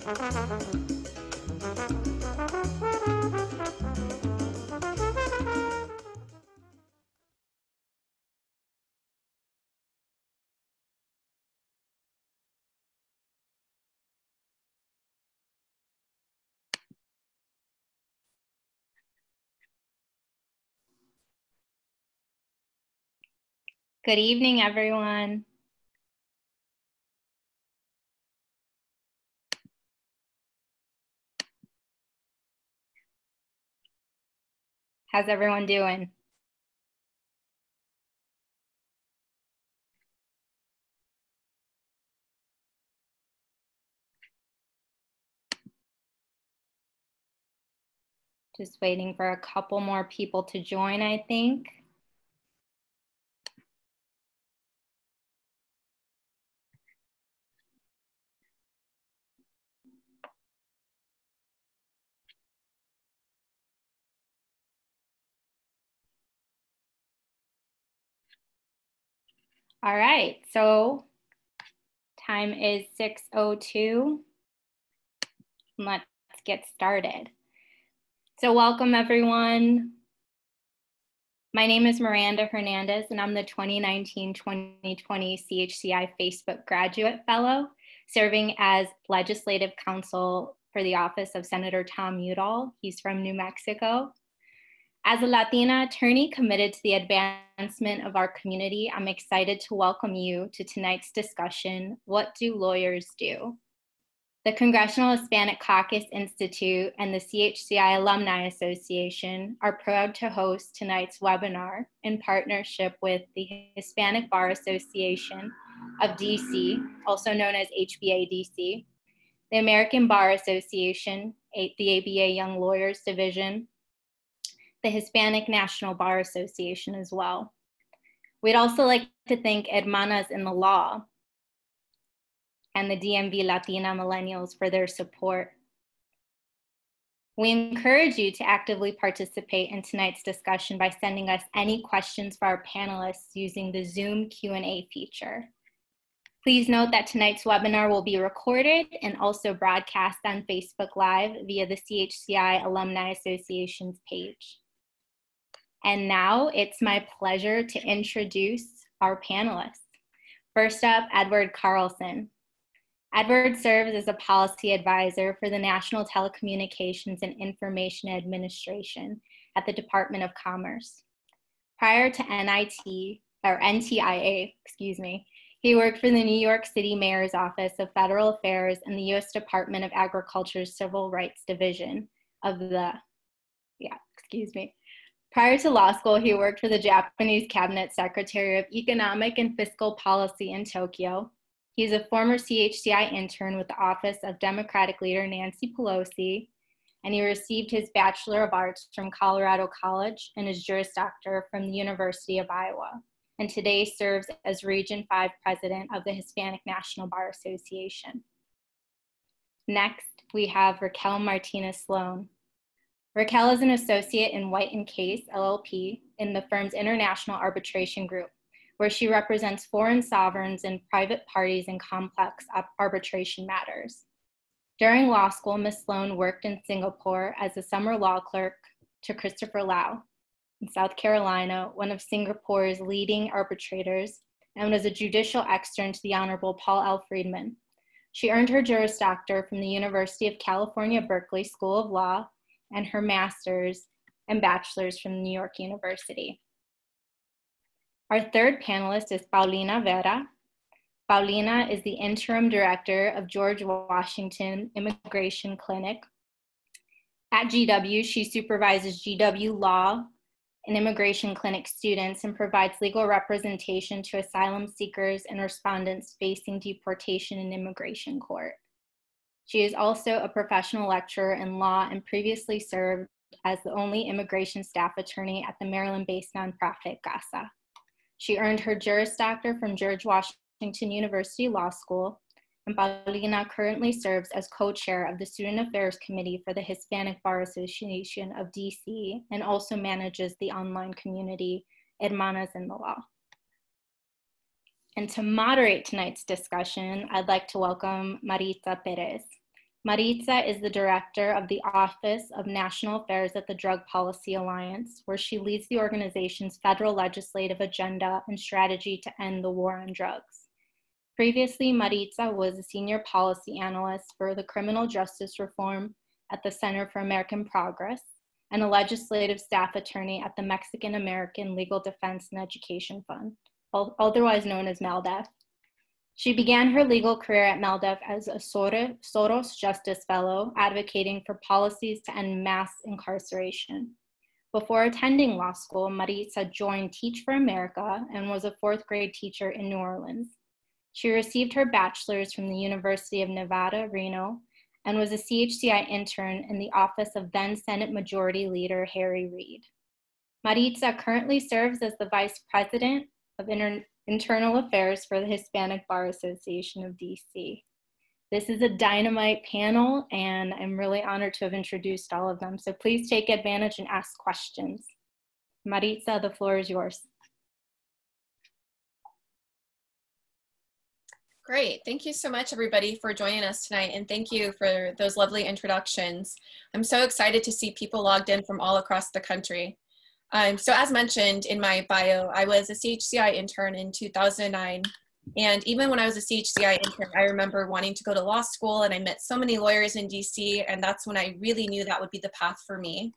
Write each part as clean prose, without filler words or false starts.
Good evening, everyone. How's everyone doing? Just waiting for a couple more people to join, I think. All right, so time is 6:02. Let's get started. So welcome, everyone. My name is Miranda Hernandez, and I'm the 2019-2020 CHCI Facebook Graduate Fellow, serving as Legislative Counsel for the office of Senator Tom Udall. He's from New Mexico. As a Latina attorney committed to the advancement of our community, I'm excited to welcome you to tonight's discussion, What Do Lawyers Do? The Congressional Hispanic Caucus Institute and the CHCI Alumni Association are proud to host tonight's webinar in partnership with the Hispanic Bar Association of DC, also known as HBA-DC, the American Bar Association, the ABA Young Lawyers Division, the Hispanic National Bar Association as well. We'd also like to thank Hermanas in the Law and the DMV Latina Millennials for their support. We encourage you to actively participate in tonight's discussion by sending us any questions for our panelists using the Zoom Q&A feature. Please note that tonight's webinar will be recorded and also broadcast on Facebook Live via the CHCI Alumni Association's page. And now it's my pleasure to introduce our panelists. First up, Edward Carlson. Edward serves as a policy advisor for the National Telecommunications and Information Administration at the Department of Commerce. Prior to NTIA, he worked for the New York City Mayor's Office of Federal Affairs and the U.S. Department of Agriculture's Civil Rights Division of the, Prior to law school, he worked for the Japanese Cabinet Secretary of Economic and Fiscal Policy in Tokyo. He's a former CHCI intern with the Office of Democratic Leader Nancy Pelosi, and he received his Bachelor of Arts from Colorado College and his Juris Doctor from the University of Iowa, and today serves as Region 5 President of the Hispanic National Bar Association. Next, we have Raquel Martinez-Sloan. Raquel is an associate in White & Case, LLP, in the firm's International Arbitration Group, where she represents foreign sovereigns and private parties in complex arbitration matters. During law school, Ms. Sloan worked in Singapore as a summer law clerk to Christopher Lau in South Carolina, one of Singapore's leading arbitrators, and was a judicial extern to the Honorable Paul L. Friedman. She earned her Juris Doctor from the University of California, Berkeley School of Law, and her master's and bachelor's from New York University. Our third panelist is Paulina Vera. Paulina is the interim director of George Washington Immigration Clinic. At GW, she supervises GW Law and Immigration Clinic students and provides legal representation to asylum seekers and respondents facing deportation in immigration court. She is also a professional lecturer in law and previously served as the only immigration staff attorney at the Maryland-based nonprofit GASA. She earned her Juris Doctor from George Washington University Law School, and Paulina currently serves as co-chair of the Student Affairs Committee for the Hispanic Bar Association of DC and also manages the online community Hermanas in the Law. And to moderate tonight's discussion, I'd like to welcome Maritza Perez. Maritza is the director of the Office of National Affairs at the Drug Policy Alliance, where she leads the organization's federal legislative agenda and strategy to end the war on drugs. Previously, Maritza was a senior policy analyst for the criminal justice reform at the Center for American Progress and a legislative staff attorney at the Mexican American Legal Defense and Education Fund, otherwise known as MALDEF. She began her legal career at MALDEF as a Soros Justice Fellow, advocating for policies to end mass incarceration. Before attending law school, Maritza joined Teach for America and was a fourth grade teacher in New Orleans. She received her bachelor's from the University of Nevada, Reno, and was a CHCI intern in the office of then Senate Majority Leader Harry Reid. Maritza currently serves as the Vice President of Internal Affairs for the Hispanic Bar Association of DC. This is a dynamite panel, and I'm really honored to have introduced all of them. So please take advantage and ask questions. Maritza, the floor is yours. Great. Thank you so much, everybody, for joining us tonight, and thank you for those lovely introductions. I'm so excited to see people logged in from all across the country. So as mentioned in my bio, I was a CHCI intern in 2009. And even when I was a CHCI intern, I remember wanting to go to law school, and I met so many lawyers in DC, and that's when I really knew that would be the path for me.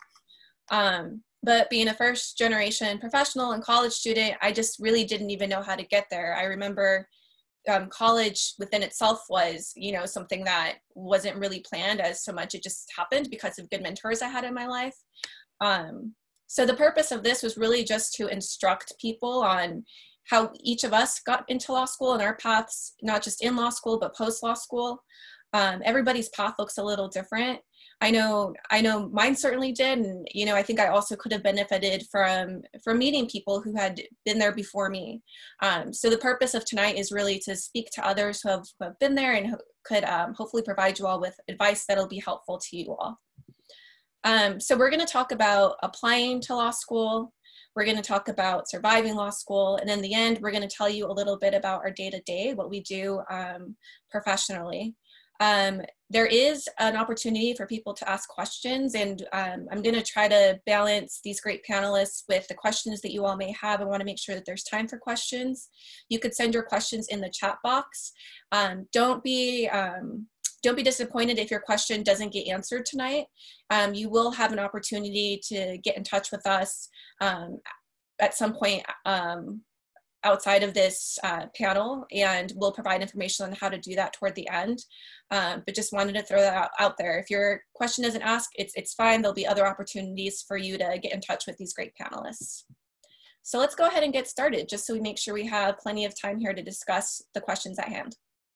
But being a first generation professional and college student, I just really didn't even know how to get there. I remember college within itself was, something that wasn't really planned as so much. It just happened because of good mentors I had in my life. So the purpose of this was really just to instruct people on how each of us got into law school and our paths, not just in law school, but post-law school. Everybody's path looks a little different. I know mine certainly did. And, I think I also could have benefited from meeting people who had been there before me. So the purpose of tonight is really to speak to others who have been there and who could hopefully provide you all with advice that'll be helpful to you all. So we're going to talk about applying to law school. We're going to talk about surviving law school. And in the end, we're going to tell you a little bit about our day-to-day, what we do professionally. There is an opportunity for people to ask questions, and I'm going to try to balance these great panelists with the questions that you all may have. I want to make sure that there's time for questions. You could send your questions in the chat box. Don't be disappointed if your question doesn't get answered tonight. You will have an opportunity to get in touch with us at some point outside of this panel, and we'll provide information on how to do that toward the end. But just wanted to throw that out there. If your question isn't asked, it's fine. There'll be other opportunities for you to get in touch with these great panelists. So let's go ahead and get started, just so we make sure we have plenty of time here to discuss the questions at hand.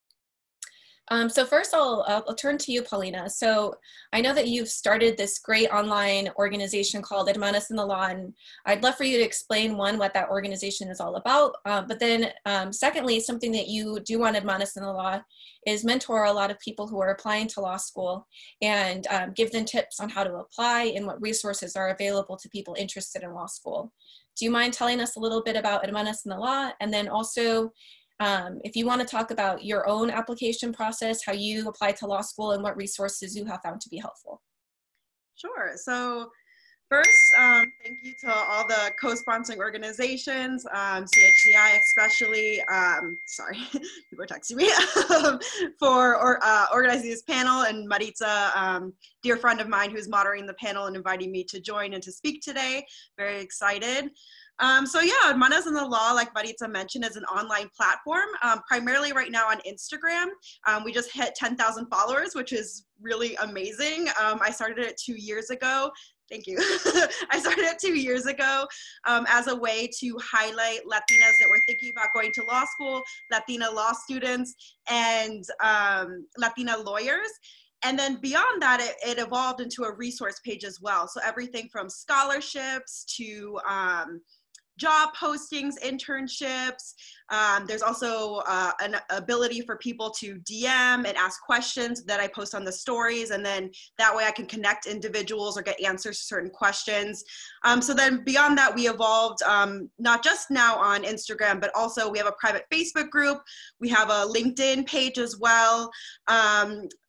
So first I'll turn to you, Paulina. So I know that you've started this great online organization called Hermanas in the Law, and I'd love for you to explain, one, what that organization is all about, but then secondly, something that you do on Hermanas in the Law is mentor a lot of people who are applying to law school and give them tips on how to apply and what resources are available to people interested in law school. Do you mind telling us a little bit about Hermanas in the Law, and then also if you want to talk about your own application process, how you apply to law school, and what resources you have found to be helpful? Sure. So first, thank you to all the co-sponsoring organizations, CHCI especially, sorry, people are texting me, for organizing this panel, and Maritza, dear friend of mine who's moderating the panel and inviting me to join and to speak today. Very excited. So yeah, Hermanas in the Law, like Maritza mentioned, is an online platform, primarily right now on Instagram. We just hit 10,000 followers, which is really amazing. I started it 2 years ago. Thank you. I started it 2 years ago as a way to highlight Latinas that were thinking about going to law school, Latina law students, and Latina lawyers. And then beyond that, it evolved into a resource page as well. So everything from scholarships to job postings, internships. There's also an ability for people to DM and ask questions that I post on the stories, and then that way I can connect individuals or get answers to certain questions. So then beyond that, we evolved not just now on Instagram, but also we have a private Facebook group. We have a LinkedIn page as well.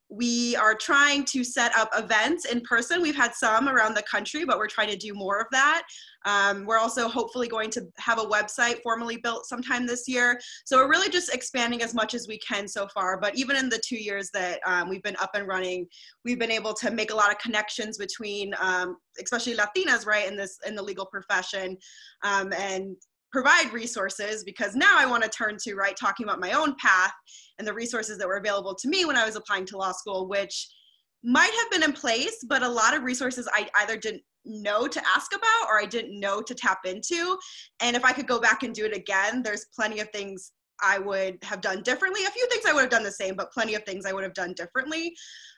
We are trying to set up events in person. We've had some around the country, but we're trying to do more of that. We're also hopefully going to have a website formally built sometime this year. So we're really just expanding as much as we can so far. But even in the 2 years that we've been up and running, we've been able to make a lot of connections between, especially Latinas, right, in the legal profession, and provide resources, because now I want to turn to, right, talking about my own path and the resources that were available to me when I was applying to law school, which might have been in place, but a lot of resources I either didn't know to ask about or I didn't know to tap into. And if I could go back and do it again, there's plenty of things I would have done differently. A few things I would have done the same, but plenty of things I would have done differently.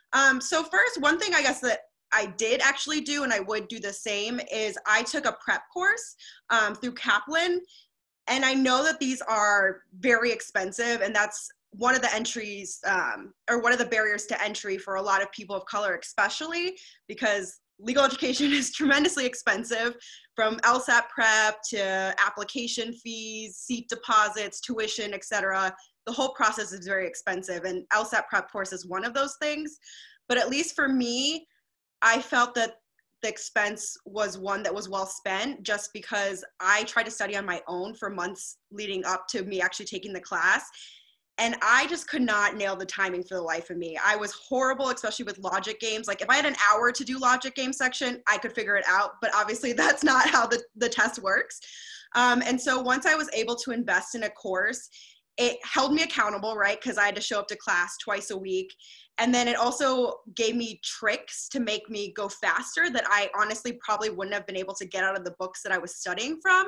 So first, one thing I guess that I did actually do, and I would do the same, is I took a prep course through Kaplan. And I know that these are very expensive, and that's one of the entries, or one of the barriers to entry for a lot of people of color, especially because legal education is tremendously expensive, from LSAT prep to application fees, seat deposits, tuition, etc. The whole process is very expensive, and LSAT prep course is one of those things. But at least for me, I felt that the expense was one that was well spent, just because I tried to study on my own for months leading up to me actually taking the class. And I just could not nail the timing for the life of me. I was horrible, especially with logic games. Like if I had an hour to do logic game section, I could figure it out, but obviously that's not how the test works. And so once I was able to invest in a course, it held me accountable, right? Because I had to show up to class twice a week. And then it also gave me tricks to make me go faster that I honestly probably wouldn't have been able to get out of the books that I was studying from.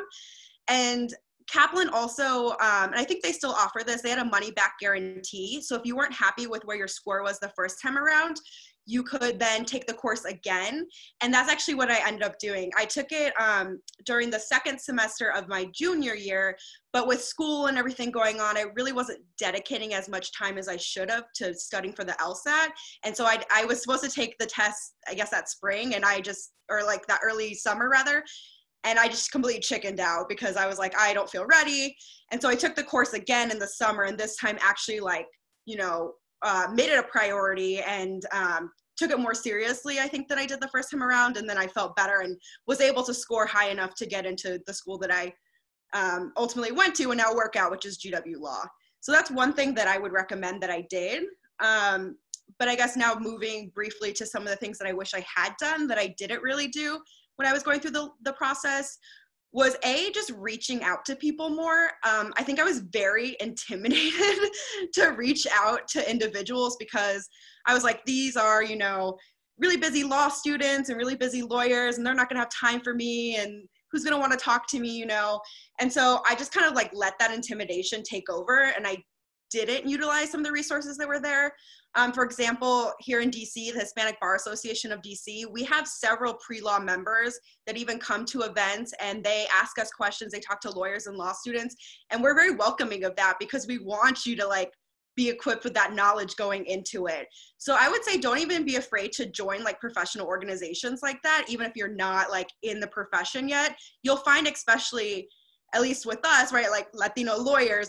And Kaplan also, and I think they still offer this, they had a money back guarantee. So if you weren't happy with where your score was the first time around, you could then take the course again. And that's actually what I ended up doing. I took it during the second semester of my junior year, but with school and everything going on, I really wasn't dedicating as much time as I should have to studying for the LSAT. And so I was supposed to take the test, I guess that spring, and or like that early summer rather. And I just completely chickened out because I was like, I don't feel ready. And so I took the course again in the summer, and this time actually made it a priority and took it more seriously, I think, than I did the first time around. And then I felt better and was able to score high enough to get into the school that I ultimately went to and now work at, which is GW Law. So that's one thing that I would recommend that I did. But I guess now moving briefly to some of the things that I wish I had done that I didn't really do when I was going through the process was just reaching out to people more. I think I was very intimidated to reach out to individuals because I was like, these are, really busy law students and really busy lawyers, and they're not gonna have time for me, and who's gonna wanna talk to me, And so I just kind of like let that intimidation take over, and I didn't utilize some of the resources that were there. For example, here in DC, the Hispanic Bar Association of DC, we have several pre-law members that even come to events and they ask us questions. They talk to lawyers and law students, and we're very welcoming of that because we want you to be equipped with that knowledge going into it. So I would say don't even be afraid to join professional organizations like that, even if you're not in the profession yet. You'll find, especially, at least with us, right, Latino lawyers,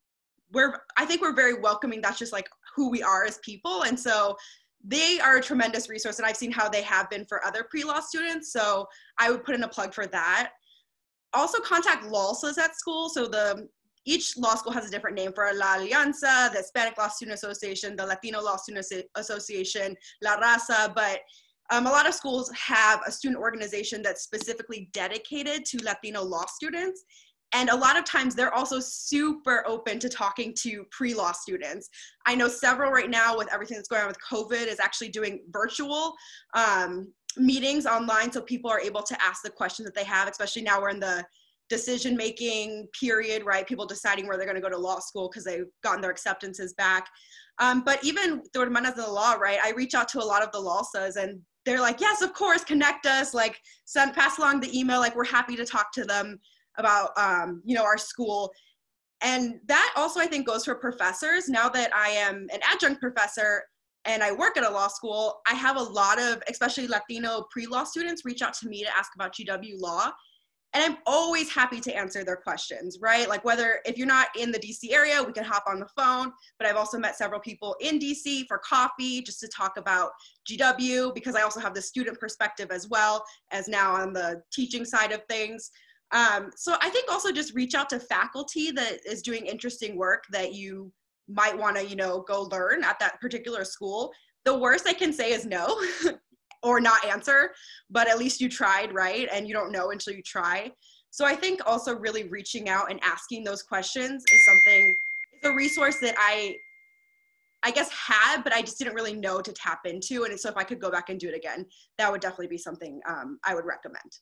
I think we're very welcoming. That's just who we are as people. And so they are a tremendous resource, and I've seen how they have been for other pre-law students. So I would put in a plug for that. Also contact LALSAs at school. So each law school has a different name. For La Alianza, the Hispanic Law Student Association, the Latino Law Student Association, La Raza, but a lot of schools have a student organization that's specifically dedicated to Latino law students. And a lot of times they're also super open to talking to pre-law students. I know several right now with everything that's going on with COVID is actually doing virtual meetings online, so people are able to ask the questions that they have, especially now we're in the decision-making period, right? People deciding where they're gonna go to law school because they've gotten their acceptances back. But even through Hermanas de la Law, right? I reach out to a lot of the LALSAs and they're like, yes, of course, connect us, pass along the email, we're happy to talk to them about our school. And that also I think goes for professors. Now that I am an adjunct professor and I work at a law school, I have a lot of, especially Latino pre-law students, reach out to me to ask about GW Law. And I'm always happy to answer their questions, right? Like whether, if you're not in the DC area, we can hop on the phone, but I've also met several people in DC for coffee, just to talk about GW, because I also have the student perspective as well as now on the teaching side of things. So I think also just reach out to faculty that is doing interesting work that you might want to, go learn at that particular school. The worst I can say is no or not answer, but at least you tried, right? And you don't know until you try. So I think also really reaching out and asking those questions is something, it's a resource that I guess had, but I just didn't really know to tap into. And so if I could go back and do it again, that would definitely be something I would recommend.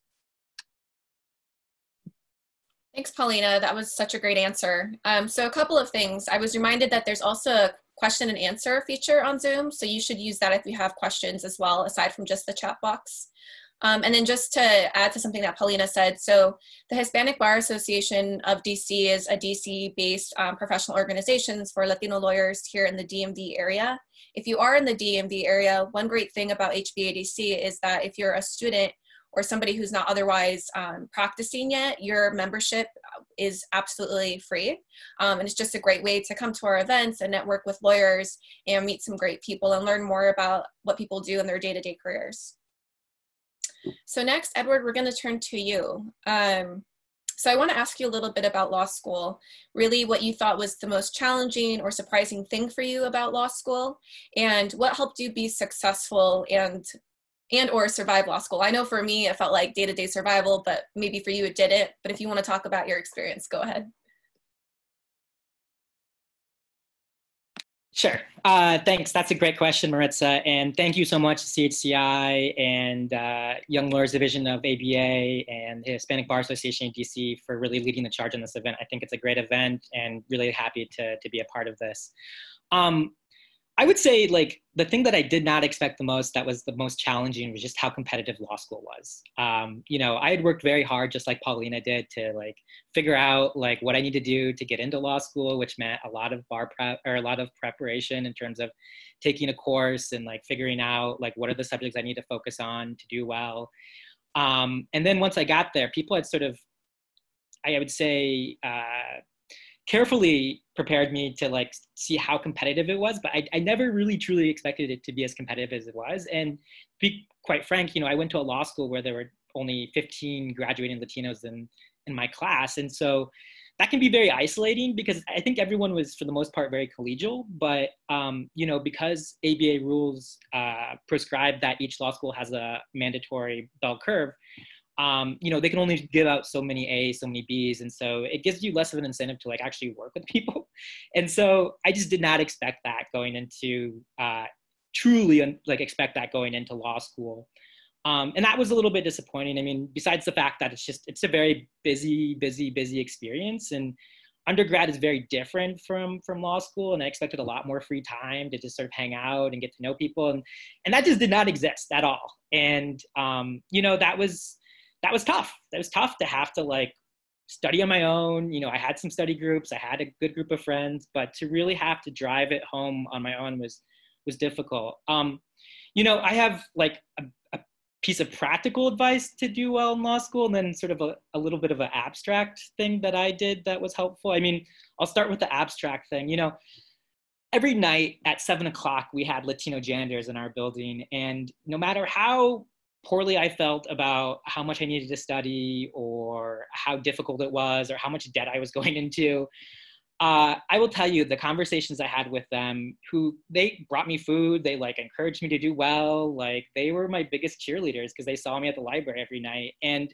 Thanks, Paulina. That was such a great answer. So a couple of things. I was reminded that there's also a question and answer feature on Zoom. So you should use that if you have questions as well, aside from just the chat box. And then just to add to something that Paulina said, so the Hispanic Bar Association of DC is a DC-based professional organizations for Latino lawyers here in the DMV area. If you are in the DMV area, one great thing about HBADC is that if you're a student or somebody who's not otherwise practicing yet, your membership is absolutely free. And it's just a great way to come to our events and network with lawyers and meet some great people and learn more about what people do in their day-to-day careers. So next, Edward, we're gonna turn to you. So I wanna ask you a little bit about law school, really what you thought was the most challenging or surprising thing for you about law school, and what helped you be successful and or survive law school. I know for me, it felt like day-to-day survival, but maybe for you it didn't. But if you want to talk about your experience, go ahead. Sure. Thanks. That's a great question, Maritza. And thank you so much, CHCI and Young Lawyers Division of ABA and the Hispanic Bar Association in DC for really leading the charge on this event. I think it's a great event and really happy to be a part of this. I would say like the thing that I did not expect the most, that was the most challenging, was just how competitive law school was. I had worked very hard, just like Paulina did, to like figure out like what I need to do to get into law school, which meant a lot of bar prep or a lot of preparation in terms of taking a course and like figuring out like what are the subjects I need to focus on to do well. And then once I got there, people had sort of, I would say, carefully prepared me to like see how competitive it was, but I never really truly expected it to be as competitive as it was. And to be quite frank, I went to a law school where there were only 15 graduating Latinos in my class. And so that can be very isolating because I think everyone was for the most part very collegial, but because ABA rules prescribe that each law school has a mandatory bell curve, they can only give out so many A's, so many B's. And so it gives you less of an incentive to like actually work with people. And so I just did not expect that going into, expect that going into law school. And that was a little bit disappointing. I mean, besides the fact that it's a very busy experience, and undergrad is very different from law school. And I expected a lot more free time to just sort of hang out and get to know people. And that just did not exist at all. And, that was tough. That was tough to have to like study on my own. I had some study groups, I had a good group of friends, but to really have to drive it home on my own was difficult. I have like a piece of practical advice to do well in law school, and then sort of a little bit of an abstract thing that I did that was helpful. I mean, I'll start with the abstract thing. Every night at 7 o'clock, we had Latino janitors in our building, and no matter how poorly I felt about how much I needed to study or how difficult it was or how much debt I was going into, I will tell you the conversations I had with them, who they brought me food, they like encouraged me to do well, like they were my biggest cheerleaders because they saw me at the library every night. And,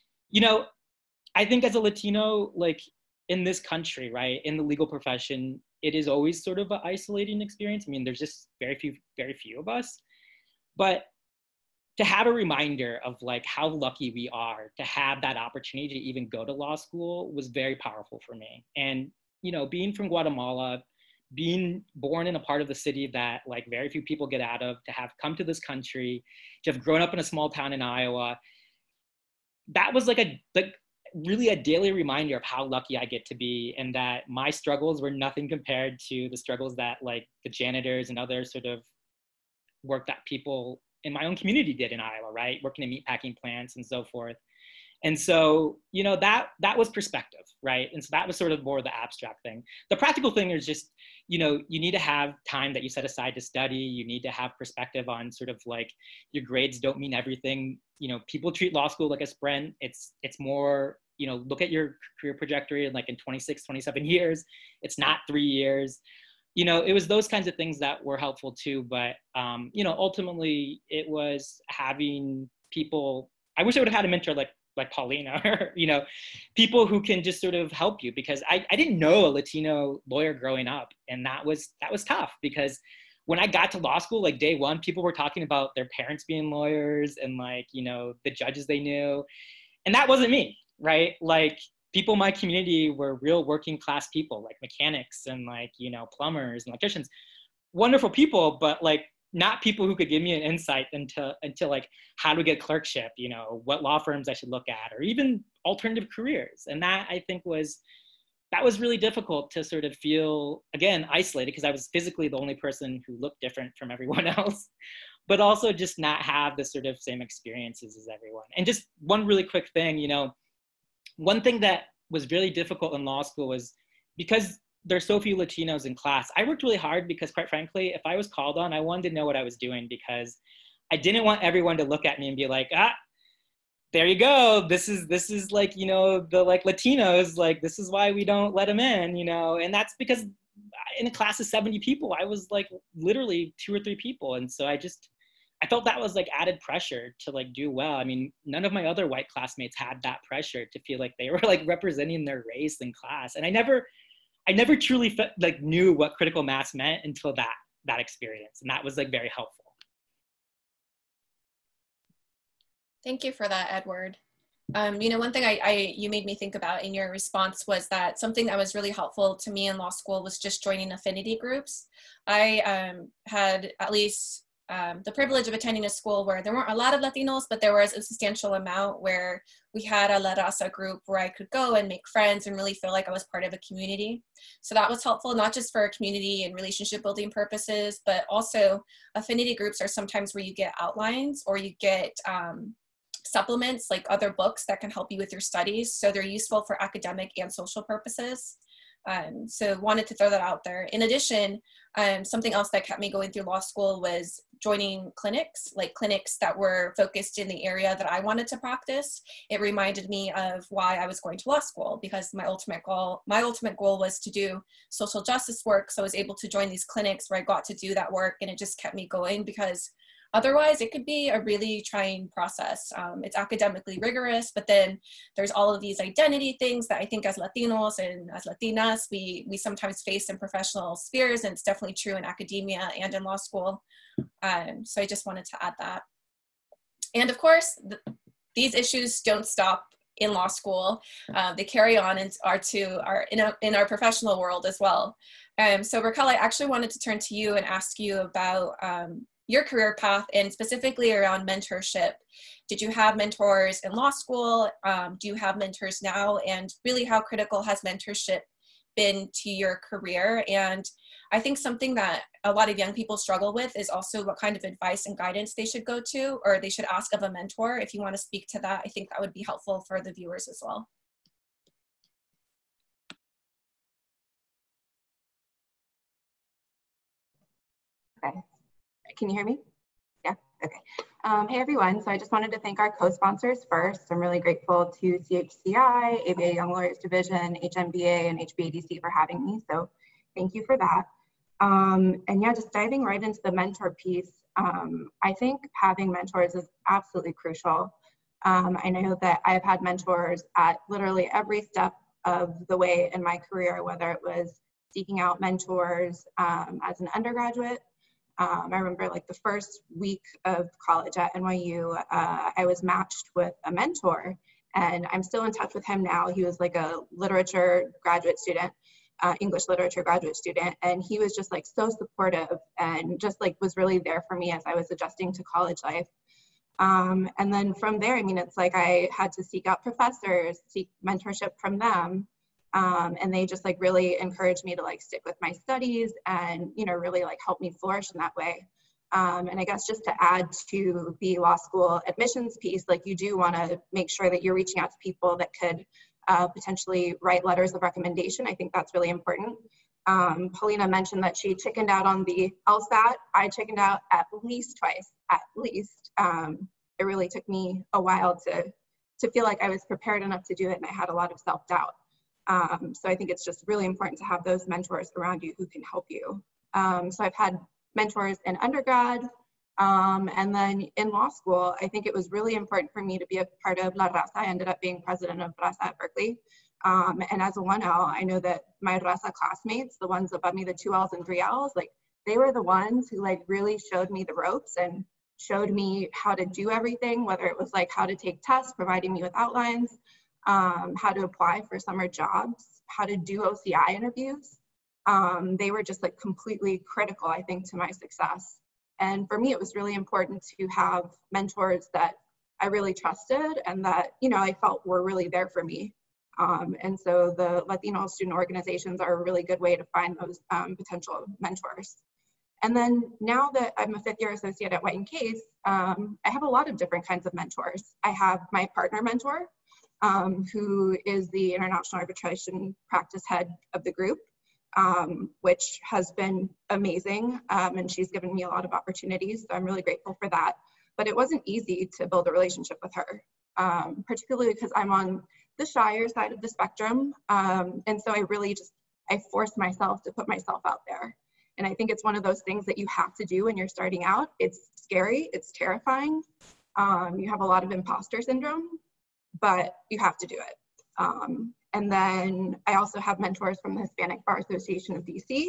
I think as a Latino, like in this country, right, in the legal profession, it is always sort of an isolating experience. I mean, there's just very few of us, but to have a reminder of like how lucky we are to have that opportunity to even go to law school was very powerful for me. And, being from Guatemala, being born in a part of the city that like very few people get out of, to have come to this country, to have grown up in a small town in Iowa, that was really a daily reminder of how lucky I get to be, and that my struggles were nothing compared to the struggles that like the janitors and other sort of work that people in my own community did in Iowa, right? Working in meatpacking plants and so forth. And so, you know, that was perspective, right? And so that was sort of more the abstract thing. The practical thing is just, you know, you need to have time that you set aside to study. You need to have perspective on sort of like your grades don't mean everything. You know, people treat law school like a sprint. It's more, you know, look at your career trajectory and like in 26, 27 years, it's not 3 years. You know, it was those kinds of things that were helpful too. But, you know, ultimately it was having people, I wish I would have had a mentor like Paulina, or, you know, people who can just sort of help you, because I didn't know a Latino lawyer growing up. And that was tough, because when I got to law school, like day one, people were talking about their parents being lawyers and like, you know, the judges they knew. And that wasn't me, right? Like people in my community were real working class people, like mechanics and like, you know, plumbers and electricians, wonderful people, but like not people who could give me an insight into like how to get clerkship, you know, what law firms I should look at, or even alternative careers. And that, I think, was really difficult to sort of feel, again, isolated, because I was physically the only person who looked different from everyone else, but also just not have the sort of same experiences as everyone. And just one really quick thing, you know, one thing that was really difficult in law school was because there's so few Latinos in class. I worked really hard because, quite frankly, if I was called on, I wanted to know what I was doing, because I didn't want everyone to look at me and be like, there you go. This is like, you know, the like Latinos, like, this is why we don't let them in, you know. And that's because in a class of 70 people, I was like literally 2 or 3 people. And so I felt that was like added pressure to like do well. I mean, none of my other white classmates had that pressure to feel like they were like representing their race in class. And I never truly like knew what critical mass meant until that experience. And that was like very helpful. Thank you for that, Edward. You know, one thing you made me think about in your response was that something that was really helpful to me in law school was just joining affinity groups. I had at least the privilege of attending a school where there weren't a lot of Latinos, but there was a substantial amount, where we had a La Raza group where I could go and make friends and really feel like I was part of a community. So that was helpful, not just for community and relationship building purposes, but also affinity groups are sometimes where you get outlines or you get supplements, like other books that can help you with your studies. So they're useful for academic and social purposes. So wanted to throw that out there. In addition, something else that kept me going through law school was joining clinics, like clinics that were focused in the area that I wanted to practice. It reminded me of why I was going to law school, because my ultimate goal was to do social justice work. So I was able to join these clinics where I got to do that work, and it just kept me going, because otherwise, it could be a really trying process. It's academically rigorous, but then there's all of these identity things that I think as Latinos and as Latinas, we sometimes face in professional spheres, and it's definitely true in academia and in law school. So I just wanted to add that. And of course, these issues don't stop in law school. They carry on and are in our professional world as well. So Raquel, I actually wanted to turn to you and ask you about your career path, and specifically around mentorship. Did you have mentors in law school? Do you have mentors now? And really, how critical has mentorship been to your career? And I think something that a lot of young people struggle with is also what kind of advice and guidance they should go to, or they should ask of a mentor. If you want to speak to that, I think that would be helpful for the viewers as well. Okay. Can you hear me? Yeah, okay. Hey everyone, so I just wanted to thank our co-sponsors first. I'm really grateful to CHCI, ABA Young Lawyers Division, HMBA, and HBADC for having me, so thank you for that. And yeah, just diving right into the mentor piece, I think having mentors is absolutely crucial. I know that I've had mentors at literally every step of the way in my career, whether it was seeking out mentors as an undergraduate. I remember like the first week of college at NYU, I was matched with a mentor, and I'm still in touch with him now. He was like a literature graduate student, English literature graduate student, and he was just like so supportive and just like was really there for me as I was adjusting to college life. And then from there, I mean, it's like I had to seek out professors, seek mentorship from them. And they just like really encouraged me to like stick with my studies and, you know, really like help me flourish in that way. And I guess just to add to the law school admissions piece, like you do want to make sure that you're reaching out to people that could potentially write letters of recommendation. I think that's really important. Paulina mentioned that she chickened out on the LSAT. I chickened out at least twice, at least. It really took me a while to feel like I was prepared enough to do it, and I had a lot of self-doubt. So I think it's just really important to have those mentors around you who can help you. So I've had mentors in undergrad, and then in law school, I think it was really important for me to be a part of La Raza. I ended up being president of Raza at Berkeley. And as a 1L, I know that my Raza classmates, the ones above me, the 2Ls and 3Ls, like they were the ones who like really showed me the ropes and showed me how to do everything, whether it was like how to take tests, providing me with outlines, how to apply for summer jobs, how to do OCI interviews. They were just like completely critical, I think, to my success. And for me, it was really important to have mentors that I really trusted and that, you know, I felt were really there for me. And so the Latino student organizations are a really good way to find those potential mentors. And then now that I'm a 5th year associate at White & Case, I have a lot of different kinds of mentors. I have my partner mentor, who is the international arbitration practice head of the group, which has been amazing. And she's given me a lot of opportunities, so I'm really grateful for that. But it wasn't easy to build a relationship with her, particularly because I'm on the shyer side of the spectrum. And so I forced myself to put myself out there. And I think it's one of those things that you have to do when you're starting out. It's scary, it's terrifying. You have a lot of imposter syndrome, but you have to do it. And then I also have mentors from the Hispanic Bar Association of DC.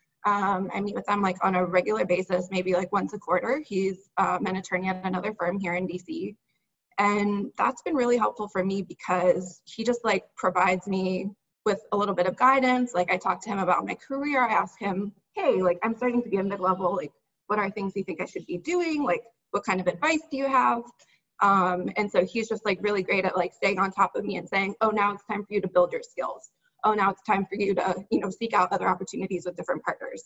I meet with them like on a regular basis, maybe like once a quarter. He's an attorney at another firm here in DC. And that's been really helpful for me because he just like provides me with a little bit of guidance. Like I talk to him about my career. I ask him, hey, like I'm starting to be a mid-level, like what are things you think I should be doing? Like what kind of advice do you have? And so he's just like really great at like staying on top of me and saying, oh, now it's time for you to build your skills. Oh, now it's time for you to, you know, seek out other opportunities with different partners.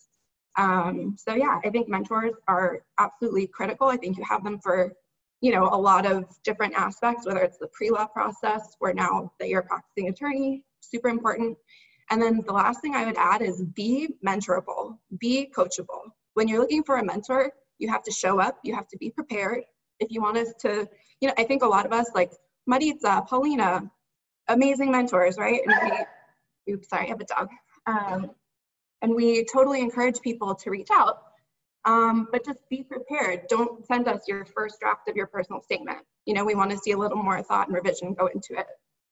So yeah, I think mentors are absolutely critical. I think you have them for, you know, a lot of different aspects, whether it's the pre-law process or now that you're a practicing attorney, super important. And then the last thing I would add is be mentorable, be coachable. When you're looking for a mentor, you have to show up, you have to be prepared. If you want us to, you know, I think a lot of us like Maritza, Paulina, amazing mentors, right? And oops, sorry, I have a dog. And we totally encourage people to reach out, but just be prepared. Don't send us your first draft of your personal statement. You know, we want to see a little more thought and revision go into it.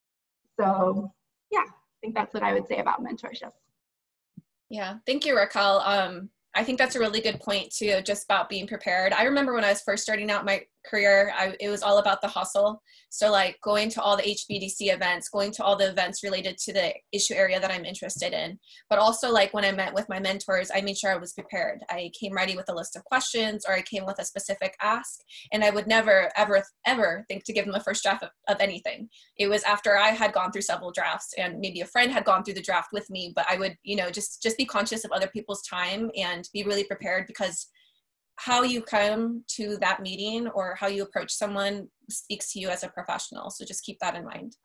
So yeah, I think that's what I would say about mentorship. Yeah, thank you, Raquel. I think that's a really good point too, just about being prepared. I remember when I was first starting out my career, it was all about the hustle. So like going to all the HBDC events, going to all the events related to the issue area that I'm interested in. But also like when I met with my mentors, I made sure I was prepared. I came ready with a list of questions, or I came with a specific ask, and I would never, ever, ever think to give them a first draft of anything. It was after I had gone through several drafts and maybe a friend had gone through the draft with me, but I would, you know, just be conscious of other people's time and be really prepared, because how you come to that meeting or how you approach someone speaks to you as a professional. So just keep that in mind.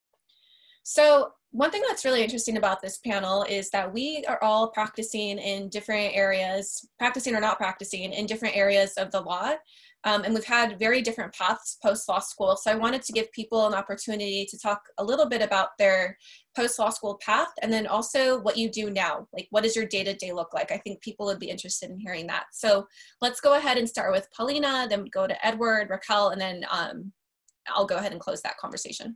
So one thing that's really interesting about this panel is that we are all practicing in different areas, practicing or not practicing in different areas of the law. And we've had very different paths post-law school. So I wanted to give people an opportunity to talk a little bit about their post-law school path, and then also what you do now. Like, what does your day-to-day look like? I think people would be interested in hearing that. So let's go ahead and start with Paulina, then go to Edward, Raquel, and then I'll go ahead and close that conversation.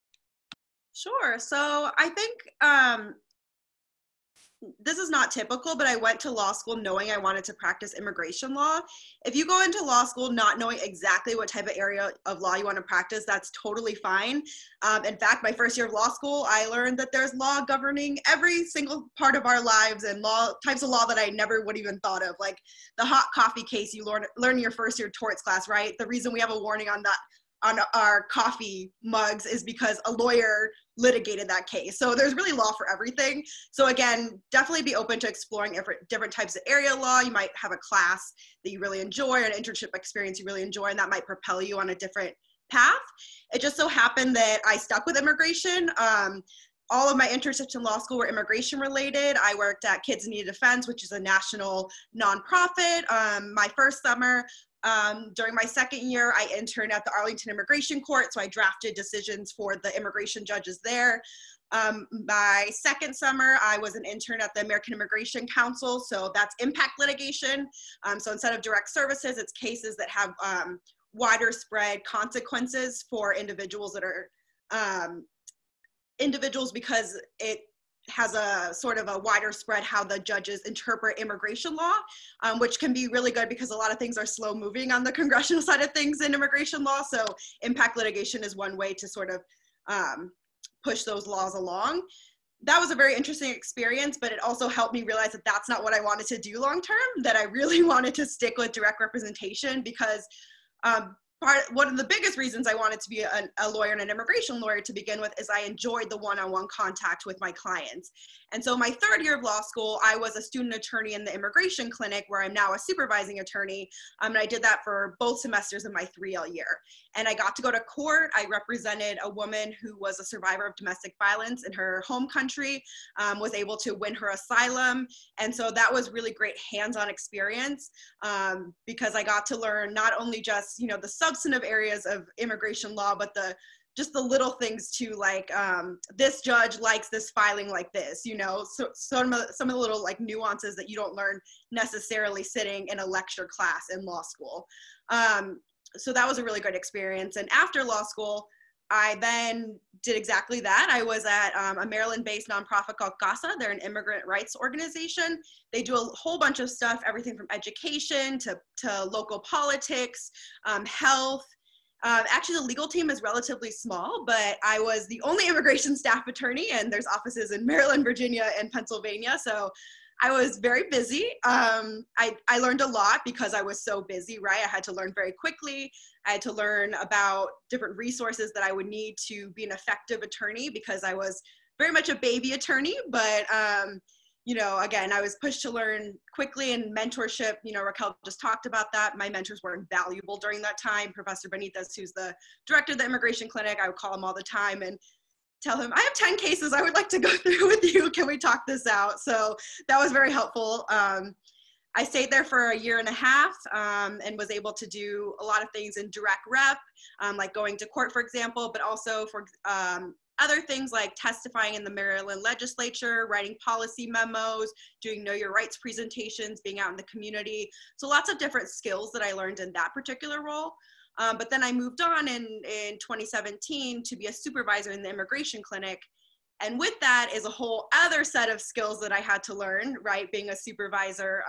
Sure. So I think this is not typical, but I went to law school knowing I wanted to practice immigration law. If you go into law school not knowing exactly what type of area of law you want to practice, that's totally fine. In fact, my first year of law school, I learned that there's law governing every single part of our lives, and types of law that I never would even thought of, like the hot coffee case you learn in your first year torts class, right? The reason we have a warning on that on our coffee mugs is because a lawyer litigated that case. So there's really law for everything. So again, definitely be open to exploring different types of area law. You might have a class that you really enjoy or an internship experience you really enjoy, and that might propel you on a different path. It just so happened that I stuck with immigration. All of my internships in law school were immigration related. I worked at Kids in Need of Defense, which is a national nonprofit. My first summer, during my second year, I interned at the Arlington Immigration Court, so I drafted decisions for the immigration judges there. My second summer, I was an intern at the American Immigration Council, so that's impact litigation. So instead of direct services, it's cases that have wider spread consequences for individuals that are individuals, because it has a sort of a wider spread how the judges interpret immigration law, which can be really good because a lot of things are slow moving on the congressional side of things in immigration law. So impact litigation is one way to sort of push those laws along. That was a very interesting experience, but it also helped me realize that that's not what I wanted to do long term, that I really wanted to stick with direct representation, because one of the biggest reasons I wanted to be a lawyer and an immigration lawyer to begin with is I enjoyed the one-on-one contact with my clients. And so my third year of law school, I was a student attorney in the immigration clinic, where I'm now a supervising attorney. And I did that for both semesters of my 3L year. And I got to go to court. I represented a woman who was a survivor of domestic violence in her home country, was able to win her asylum. And so that was really great hands-on experience, because I got to learn not only just, you know, the substantive areas of immigration law, but just the little things too, like this judge likes this filing like this, you know, so some of the little like nuances that you don't learn necessarily sitting in a lecture class in law school. So that was a really good experience. And after law school, I then did exactly that. I was at a Maryland-based nonprofit called CASA. They're an immigrant rights organization. They do a whole bunch of stuff, everything from education to local politics, health. Actually, the legal team is relatively small, but I was the only immigration staff attorney, and there's offices in Maryland, Virginia, and Pennsylvania. So I was very busy. I learned a lot because I was so busy, right? I had to learn very quickly. I had to learn about different resources that I would need to be an effective attorney, because I was very much a baby attorney, but you know, again, I was pushed to learn quickly, and mentorship, you know, Raquel just talked about that. My mentors were invaluable during that time. Professor Benitez, who's the director of the immigration clinic, I would call him all the time and tell him, I have 10 cases I would like to go through with you. Can we talk this out? So that was very helpful. I stayed there for 1.5 years and was able to do a lot of things in direct rep, like going to court, for example, but also for other things like testifying in the Maryland legislature, writing policy memos, doing know your rights presentations, being out in the community. So lots of different skills that I learned in that particular role. But then I moved on in 2017 to be a supervisor in the immigration clinic. And with that is a whole other set of skills that I had to learn, right? Being a supervisor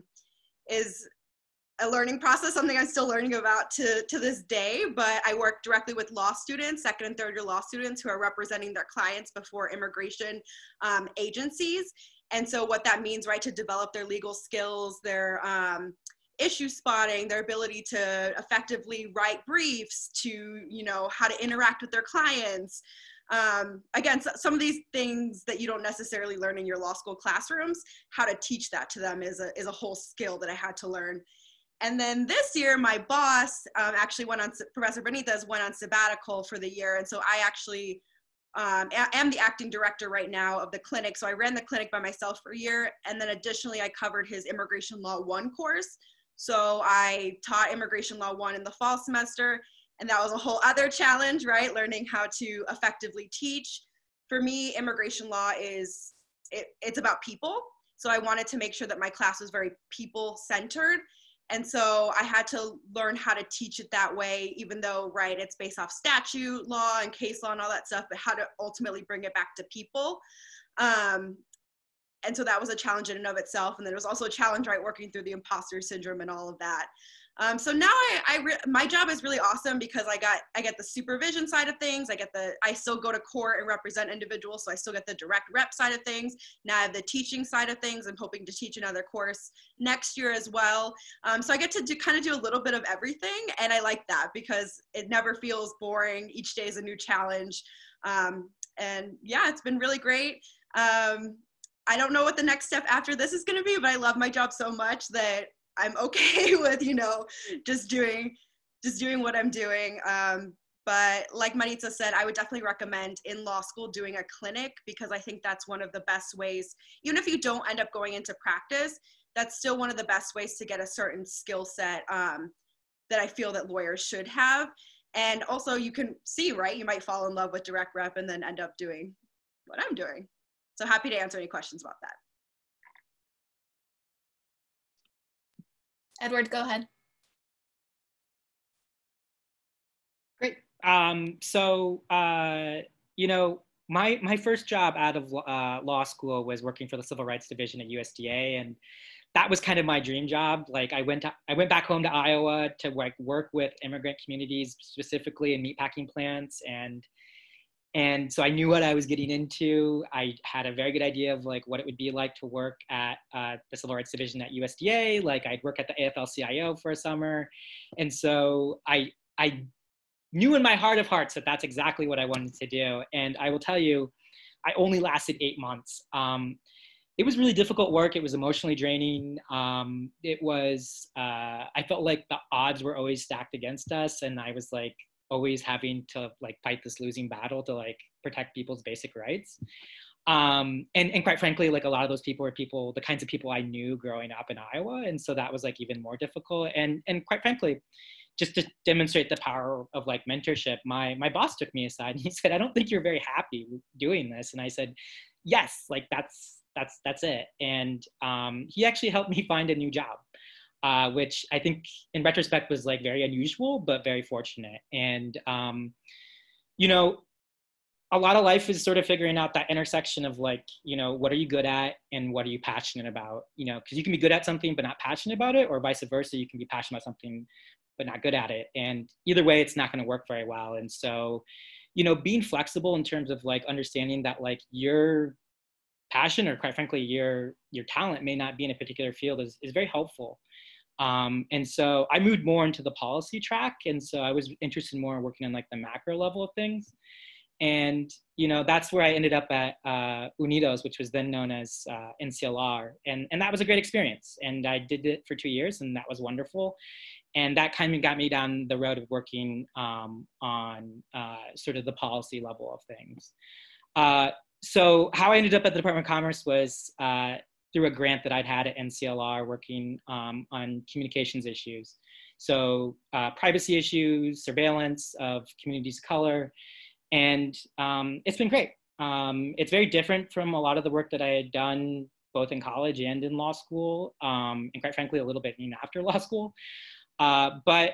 is a learning process, something I'm still learning about to this day, but I work directly with law students, second and third year law students who are representing their clients before immigration agencies. And so what that means, right, to develop their legal skills, their issue spotting, their ability to effectively write briefs, to, you know, how to interact with their clients. Again, some of these things that you don't necessarily learn in your law school classrooms, how to teach that to them is a whole skill that I had to learn. And then this year, my boss actually Professor Benitez went on sabbatical for the year. And so I actually am the acting director right now of the clinic. So I ran the clinic by myself for a year. And then additionally, I covered his Immigration Law 1 course. So I taught Immigration Law 1 in the fall semester. And that was a whole other challenge, right? Learning how to effectively teach. For me, immigration law it's about people. So I wanted to make sure that my class was very people-centered. And so I had to learn how to teach it that way, even though, right, it's based off statute law and case law and all that stuff, but how to ultimately bring it back to people. And so that was a challenge in and of itself. And then it was also a challenge, right, working through the imposter syndrome and all of that. So now my job is really awesome because I get the supervision side of things. I still go to court and represent individuals, so I still get the direct rep side of things. Now I have the teaching side of things. I'm hoping to teach another course next year as well. So I get to kind of do a little bit of everything, and I like that because it never feels boring. Each day is a new challenge, and yeah, it's been really great. I don't know what the next step after this is going to be, but I love my job so much that I'm okay with, just doing what I'm doing. But like Maritza said, I would definitely recommend in law school doing a clinic because I think that's one of the best ways, even if you don't end up going into practice, that's still one of the best ways to get a certain skill set that I feel that lawyers should have. And also you can see, right, you might fall in love with direct rep and then end up doing what I'm doing. So happy to answer any questions about that. Edward, go ahead. Great. So, my first job out of law school was working for the Civil Rights Division at USDA, and that was kind of my dream job. Like I went back home to Iowa to work with immigrant communities, specifically in meatpacking plants, and so I knew what I was getting into. I had a very good idea of what it would be like to work at the Civil Rights Division at USDA. Like I'd work at the AFL-CIO for a summer. And so I knew in my heart of hearts that that's exactly what I wanted to do. And I will tell you, I only lasted 8 months. It was really difficult work. It was emotionally draining. I felt like the odds were always stacked against us. And I was always having to fight this losing battle to protect people's basic rights. And quite frankly, a lot of those people were the kinds of people I knew growing up in Iowa. And so that was even more difficult. And quite frankly, just to demonstrate the power of mentorship, my boss took me aside and he said, "I don't think you're very happy doing this." And I said, "Yes, that's it." And he actually helped me find a new job. Which I think in retrospect was very unusual, but very fortunate. And, a lot of life is sort of figuring out that intersection of what are you good at and what are you passionate about, because you can be good at something, but not passionate about it, or vice versa. You can be passionate about something, but not good at it. And either way, it's not going to work very well. And so, being flexible in terms of understanding that your passion, or quite frankly, your talent may not be in a particular field is very helpful. And so I moved more into the policy track. And so I was interested more in working on the macro level of things. And, that's where I ended up at Unidos, which was then known as NCLR. And that was a great experience. And I did it for 2 years, and that was wonderful. And that kind of got me down the road of working on sort of the policy level of things. So how I ended up at the Department of Commerce was through a grant that I'd had at NCLR working on communications issues. So privacy issues, surveillance of communities of color, and it's been great. It's very different from a lot of the work that I had done both in college and in law school, and quite frankly, a little bit even after law school. But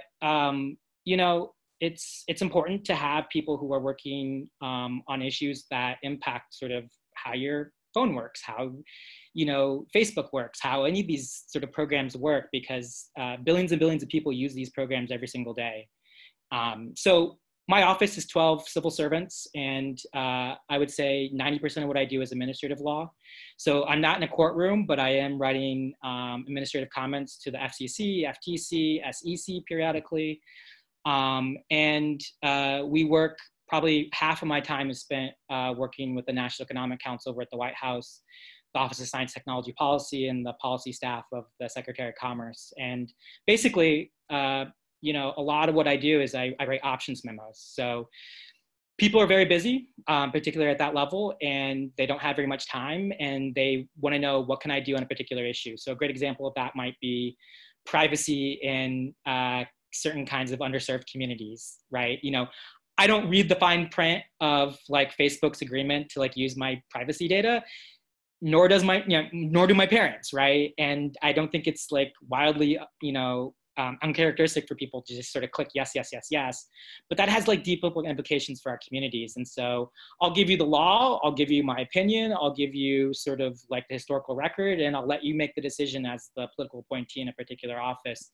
it's important to have people who are working on issues that impact sort of how your phone works, how Facebook works, how any of these sort of programs work, because billions and billions of people use these programs every single day. So my office is 12 civil servants, and I would say 90% of what I do is administrative law. So I'm not in a courtroom, but I am writing administrative comments to the FCC, FTC, SEC periodically. And we work, probably half of my time is spent working with the National Economic Council over at the White House, the Office of Science, Technology Policy, and the policy staff of the Secretary of Commerce. And basically, a lot of what I do is I write options memos. So people are very busy, particularly at that level, and they don't have very much time, and they want to know, what can I do on a particular issue? So a great example of that might be privacy in certain kinds of underserved communities, right? I don't read the fine print of Facebook's agreement to use my privacy data, nor do my parents, right? And I don't think it's wildly, uncharacteristic for people to just sort of click yes, yes, yes, yes. But that has deep implications for our communities. And so I'll give you the law, I'll give you my opinion, I'll give you sort of the historical record, and I'll let you make the decision as the political appointee in a particular office.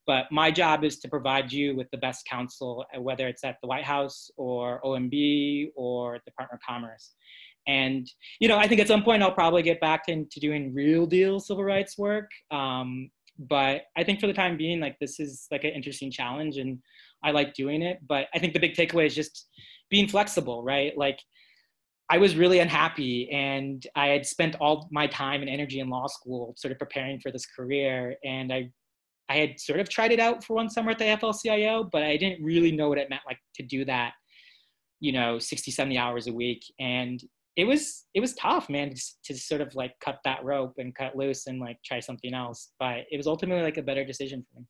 But my job is to provide you with the best counsel, whether it's at the White House or OMB or Department of Commerce. And, you know, I think at some point I'll probably get back into doing real deal civil rights work. But I think for the time being, like, this is like an interesting challenge and I like doing it. But I think the big takeaway is just being flexible, right? Like, I was really unhappy and I had spent all my time and energy in law school sort of preparing for this career. And I had sort of tried it out for one summer at the AFL-CIO, but I didn't really know what it meant, like, to do that, you know, 60, 70 hours a week. And it was tough, man, to sort of like cut that rope and cut loose and like try something else. But it was ultimately like a better decision for me.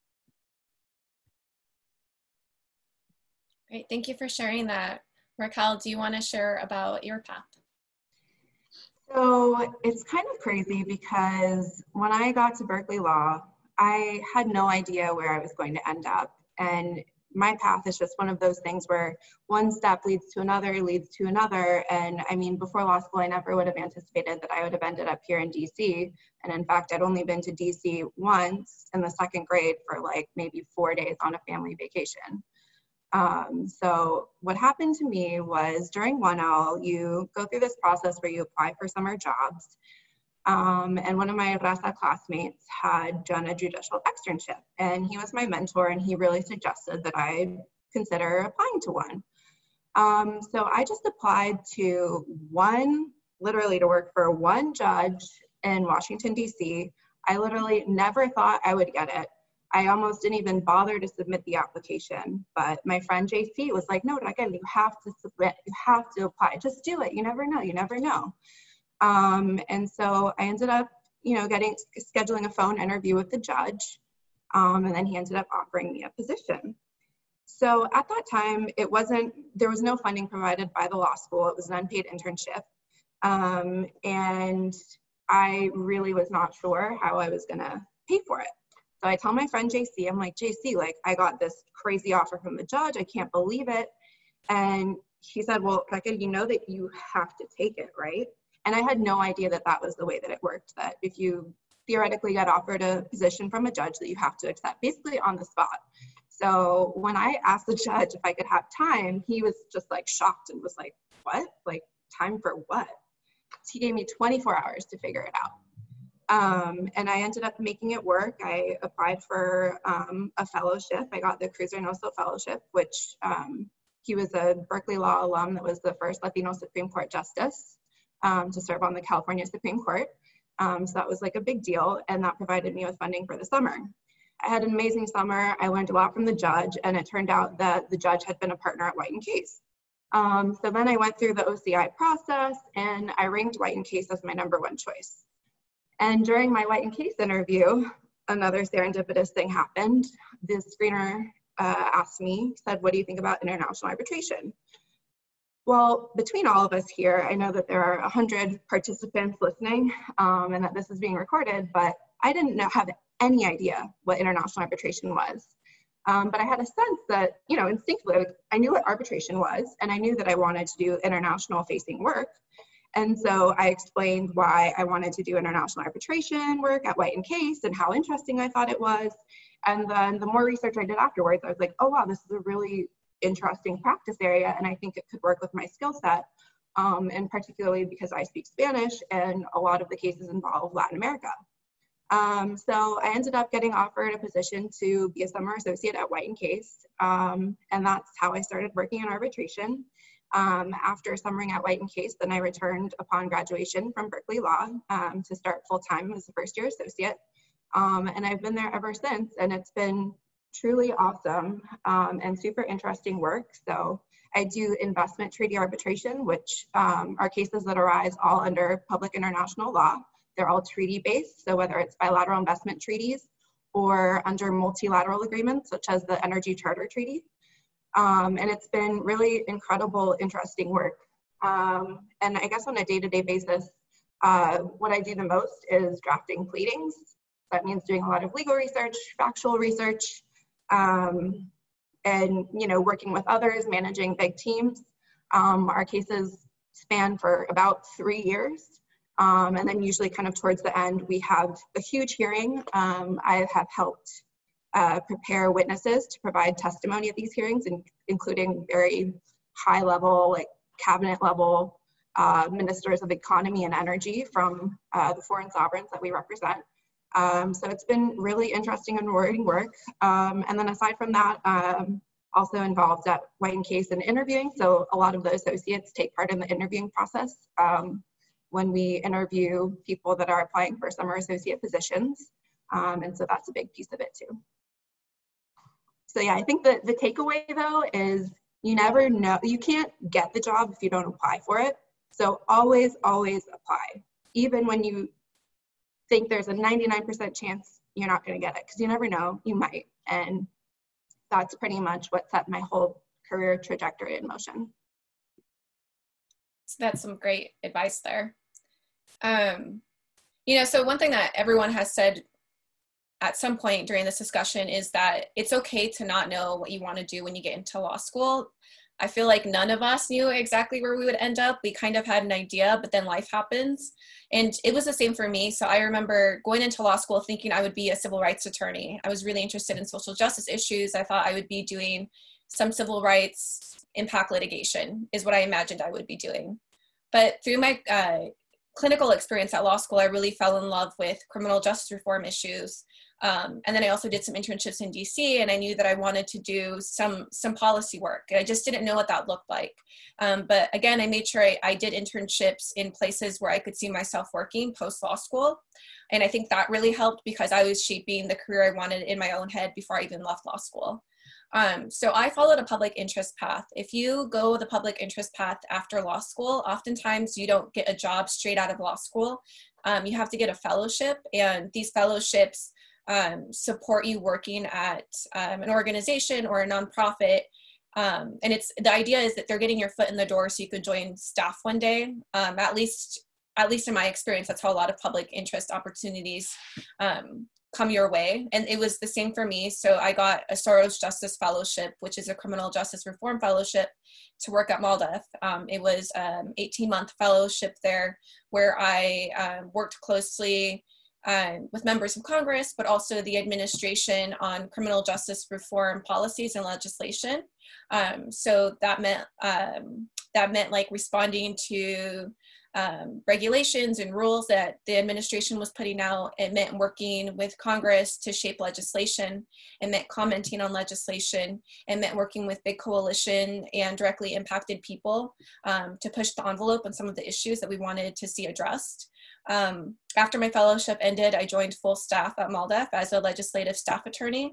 Great, thank you for sharing that. Raquel, do you want to share about your path? So it's kind of crazy because when I got to Berkeley Law, I had no idea where I was going to end up. And my path is just one of those things where one step leads to another. And I mean, before law school, I never would have anticipated that I would have ended up here in DC. And in fact, I'd only been to DC once in the second grade for like maybe 4 days on a family vacation. So what happened to me was during 1L, you go through this process where you apply for summer jobs. And one of my Rasa classmates had done a judicial externship, and he was my mentor, and he really suggested that I consider applying to one. So I just applied to literally to work for one judge in Washington, D.C. I literally never thought I would get it. I almost didn't even bother to submit the application, but my friend JC was like, no, Rebecca, you have to submit, you have to apply, just do it. You never know. And so I ended up, you know, scheduling a phone interview with the judge. And then he ended up offering me a position. So at that time, there was no funding provided by the law school. It was an unpaid internship. And I really was not sure how I was gonna pay for it. So I tell my friend JC, I'm like, JC, like, I got this crazy offer from the judge. I can't believe it. And he said, well, Becca, you know that you have to take it, right? And I had no idea that that was the way that it worked, that if you theoretically got offered a position from a judge that you have to accept, basically on the spot. So when I asked the judge if I could have time, he was just like shocked and was like, what? Like, time for what? He gave me 24 hours to figure it out. And I ended up making it work. I applied for a fellowship. I got the Cruz Reynoso Fellowship, which he was a Berkeley Law alum that was the first Latino Supreme Court justice to serve on the California Supreme Court. So that was like a big deal, and that provided me with funding for the summer. I had an amazing summer. I learned a lot from the judge, and it turned out that the judge had been a partner at White & Case. So then I went through the OCI process, and I ranked White & Case as my #1 choice. And during my White & Case interview, another serendipitous thing happened. The screener asked me, said, what do you think about international arbitration? Well, between all of us here, I know that there are 100 participants listening and that this is being recorded, but I didn't have any idea what international arbitration was. But I had a sense that, you know, instinctively, I knew what arbitration was, and I knew that I wanted to do international facing work. And so I explained why I wanted to do international arbitration work at White & Case and how interesting I thought it was. And then the more research I did afterwards, I was like, oh, wow, this is a really interesting practice area, and I think it could work with my skill set, and particularly because I speak Spanish and a lot of the cases involve Latin America. So I ended up getting offered a position to be a summer associate at White & Case, and that's how I started working in arbitration. After summering at White & Case, then I returned upon graduation from Berkeley Law to start full-time as a first-year associate, and I've been there ever since, and it's been truly awesome and super interesting work. So I do investment treaty arbitration, which are cases that arise all under public international law. They're all treaty-based, so whether it's bilateral investment treaties or under multilateral agreements, such as the Energy Charter Treaty. And it's been really incredible, interesting work. And I guess on a day-to-day basis, what I do the most is drafting pleadings. That means doing a lot of legal research, factual research, and, you know, working with others, managing big teams. Our cases span for about 3 years. And then usually kind of towards the end, we have a huge hearing. I have helped prepare witnesses to provide testimony at these hearings, including very high level, like cabinet level ministers of economy and energy from the foreign sovereigns that we represent. So it's been really interesting and rewarding work. And then aside from that, also involved at White & Case in interviewing. So a lot of the associates take part in the interviewing process when we interview people that are applying for summer associate positions. And so that's a big piece of it too. So yeah, I think that the takeaway though is you never know, you can't get the job if you don't apply for it. So always, always apply. Even when you think there's a 99% chance you're not gonna get it, because you never know, you might. And that's pretty much what set my whole career trajectory in motion. So that's some great advice there. You know, so one thing that everyone has said at some point during this discussion is that it's okay to not know what you want to do when you get into law school. I feel like none of us knew exactly where we would end up. We kind of had an idea, but then life happens. And it was the same for me. So I remember going into law school thinking I would be a civil rights attorney. I was really interested in social justice issues. I thought I would be doing some civil rights impact litigation is what I imagined I would be doing. But through my clinical experience at law school, I really fell in love with criminal justice reform issues. And then I also did some internships in DC, and I knew that I wanted to do some policy work. And I just didn't know what that looked like. But again, I made sure I did internships in places where I could see myself working post law school. And I think that really helped because I was shaping the career I wanted in my own head before I even left law school. So I followed a public interest path. If you go the public interest path after law school, oftentimes you don't get a job straight out of law school. You have to get a fellowship, and these fellowships support you working at an organization or a nonprofit. And the idea is that they're getting your foot in the door so you can join staff one day. At least in my experience, that's how a lot of public interest opportunities come your way. And it was the same for me. So I got a Soros Justice Fellowship, which is a criminal justice reform fellowship, to work at MALDEF. It was an 18-month fellowship there where I worked closely with members of Congress, but also the administration on criminal justice reform policies and legislation. So that meant like responding to regulations and rules that the administration was putting out. It meant working with Congress to shape legislation. It meant commenting on legislation. It meant working with big coalition and directly impacted people to push the envelope on some of the issues that we wanted to see addressed. After my fellowship ended, I joined full staff at MALDEF as a legislative staff attorney.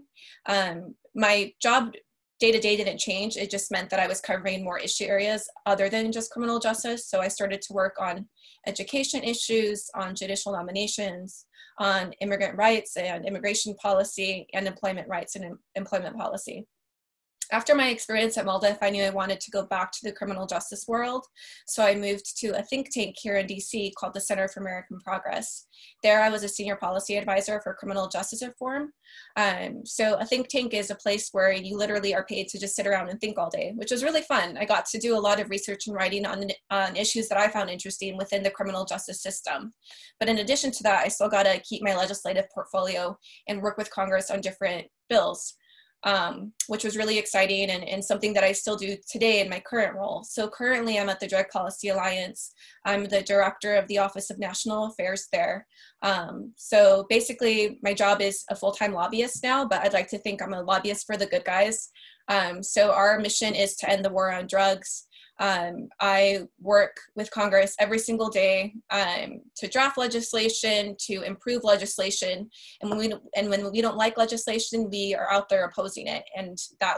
My job day-to-day didn't change. It just meant that I was covering more issue areas other than just criminal justice. So I started to work on education issues, on judicial nominations, on immigrant rights and immigration policy, and employment rights and employment policy. After my experience at MALDEF, I knew I wanted to go back to the criminal justice world. So I moved to a think tank here in DC called the Center for American Progress. There I was a senior policy advisor for criminal justice reform. So a think tank is a place where you literally are paid to just sit around and think all day, which was really fun. I got to do a lot of research and writing on issues that I found interesting within the criminal justice system. But in addition to that, I still got to keep my legislative portfolio and work with Congress on different bills. Which was really exciting and something that I still do today in my current role. So currently I'm at the Drug Policy Alliance. I'm the director of the Office of National Affairs there. So basically my job is a full-time lobbyist now, but I'd like to think I'm a lobbyist for the good guys. So our mission is to end the war on drugs. I work with Congress every single day to draft legislation, to improve legislation, and when we don't like legislation, we are out there opposing it. And that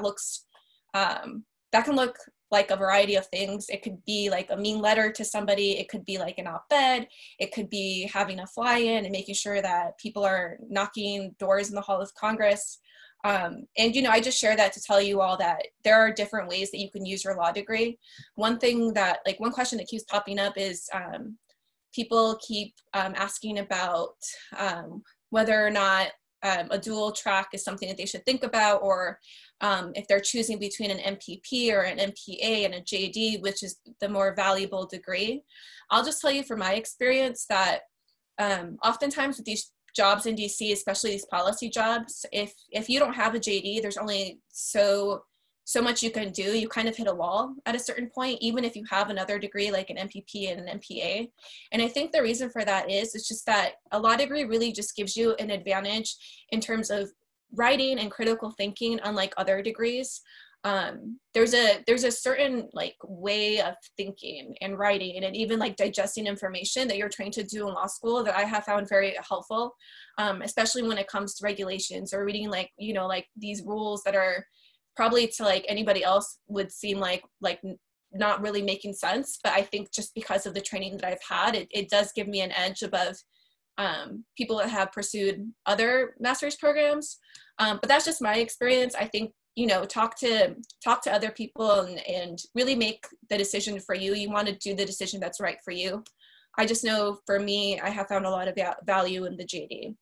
can look like a variety of things. It could be like a mean letter to somebody. It could be like an op-ed. It could be having a fly-in and making sure that people are knocking doors in the hall of Congress. And, you know, I just share that to tell you all that there are different ways that you can use your law degree. One question that keeps popping up is people keep asking about whether or not a dual track is something that they should think about, or if they're choosing between an MPP or an MPA and a JD, which is the more valuable degree. I'll just tell you from my experience that oftentimes with these jobs in DC, especially these policy jobs, if you don't have a JD, there's only so much you can do. You kind of hit a wall at a certain point, even if you have another degree like an MPP and an MPA. And I think the reason for that is it's just that a law degree really just gives you an advantage in terms of writing and critical thinking, unlike other degrees. There's a certain like way of thinking and writing and even like digesting information that you're trained to do in law school that I have found very helpful, especially when it comes to regulations or reading like, you know, like these rules that are probably to like anybody else would seem like not really making sense. But I think just because of the training that I've had, it does give me an edge above people that have pursued other master's programs. But that's just my experience. I think, you know, talk to other people and really make the decision for you. You want to do the decision that's right for you. I just know for me, I have found a lot of value in the JD.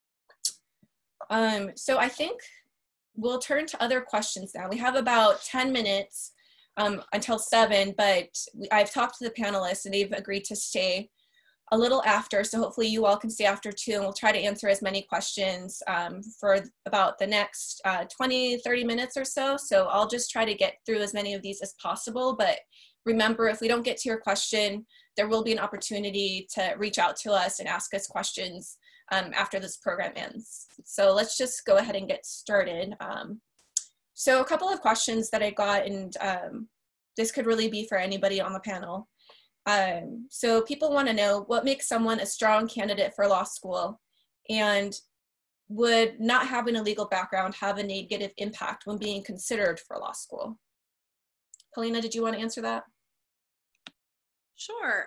So I think we'll turn to other questions now. We have about 10 minutes until 7, but I've talked to the panelists and they've agreed to stay a little after. So hopefully you all can stay after too, and we'll try to answer as many questions for about the next 20, 30 minutes or so. So I'll just try to get through as many of these as possible. But remember, if we don't get to your question, there will be an opportunity to reach out to us and ask us questions after this program ends. So let's just go ahead and get started. So a couple of questions that I got, and this could really be for anybody on the panel. So people want to know what makes someone a strong candidate for law school, and would not having a legal background have a negative impact when being considered for law school? Paulina, did you want to answer that? Sure.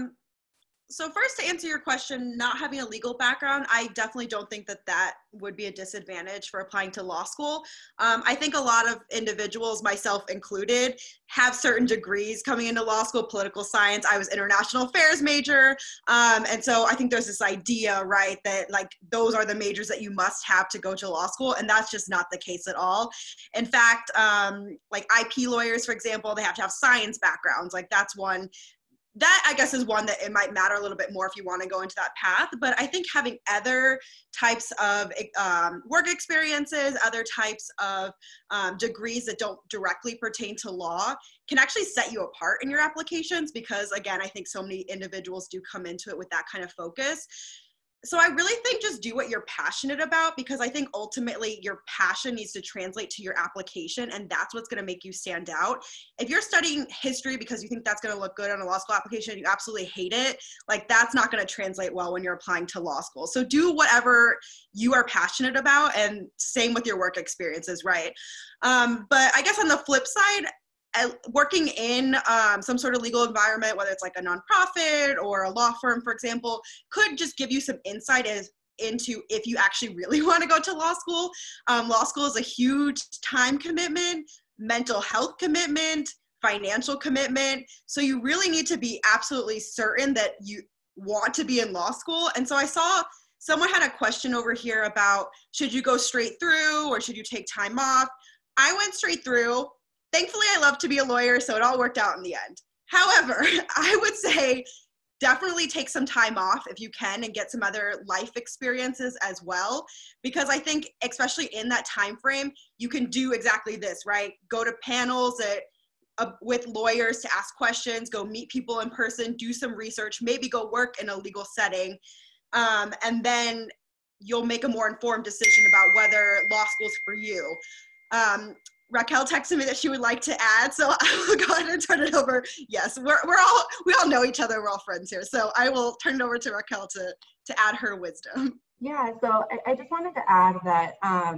So first, to answer your question, not having a legal background, I definitely don't think that that would be a disadvantage for applying to law school. I think a lot of individuals, myself included, have certain degrees coming into law school, political science. I was international affairs major. And so I think there's this idea, right, that like those are the majors that you must have to go to law school. And that's just not the case at all. In fact, like IP lawyers, for example, they have to have science backgrounds. Like that's one. That, I guess, is one that it might matter a little bit more if you want to go into that path. But I think having other types of work experiences, other types of degrees that don't directly pertain to law can actually set you apart in your applications because, again, I think so many individuals do come into it with that kind of focus. So I really think just do what you're passionate about, because I think ultimately your passion needs to translate to your application, and that's what's going to make you stand out. If you're studying history because you think that's going to look good on a law school application and you absolutely hate it, like that's not going to translate well when you're applying to law school. So do whatever you are passionate about, and same with your work experiences, right? But I guess on the flip side, working in some sort of legal environment, whether it's like a nonprofit or a law firm, for example, could just give you some insight into if you actually really want to go to law school. Law school is a huge time commitment, mental health commitment, financial commitment. So you really need to be absolutely certain that you want to be in law school. And so I saw someone had a question over here about, should you go straight through or should you take time off? I went straight through. Thankfully, I love to be a lawyer, so it all worked out in the end. However, I would say definitely take some time off if you can and get some other life experiences as well, because I think especially in that time frame, you can do exactly this, right? Go to panels with lawyers to ask questions, go meet people in person, do some research, maybe go work in a legal setting, and then you'll make a more informed decision about whether law school's for you. Raquel texted me that she would like to add, so I will go ahead and turn it over. Yes, we all know each other. We're all friends here, so I will turn it over to Raquel to add her wisdom. Yeah, so I just wanted to add that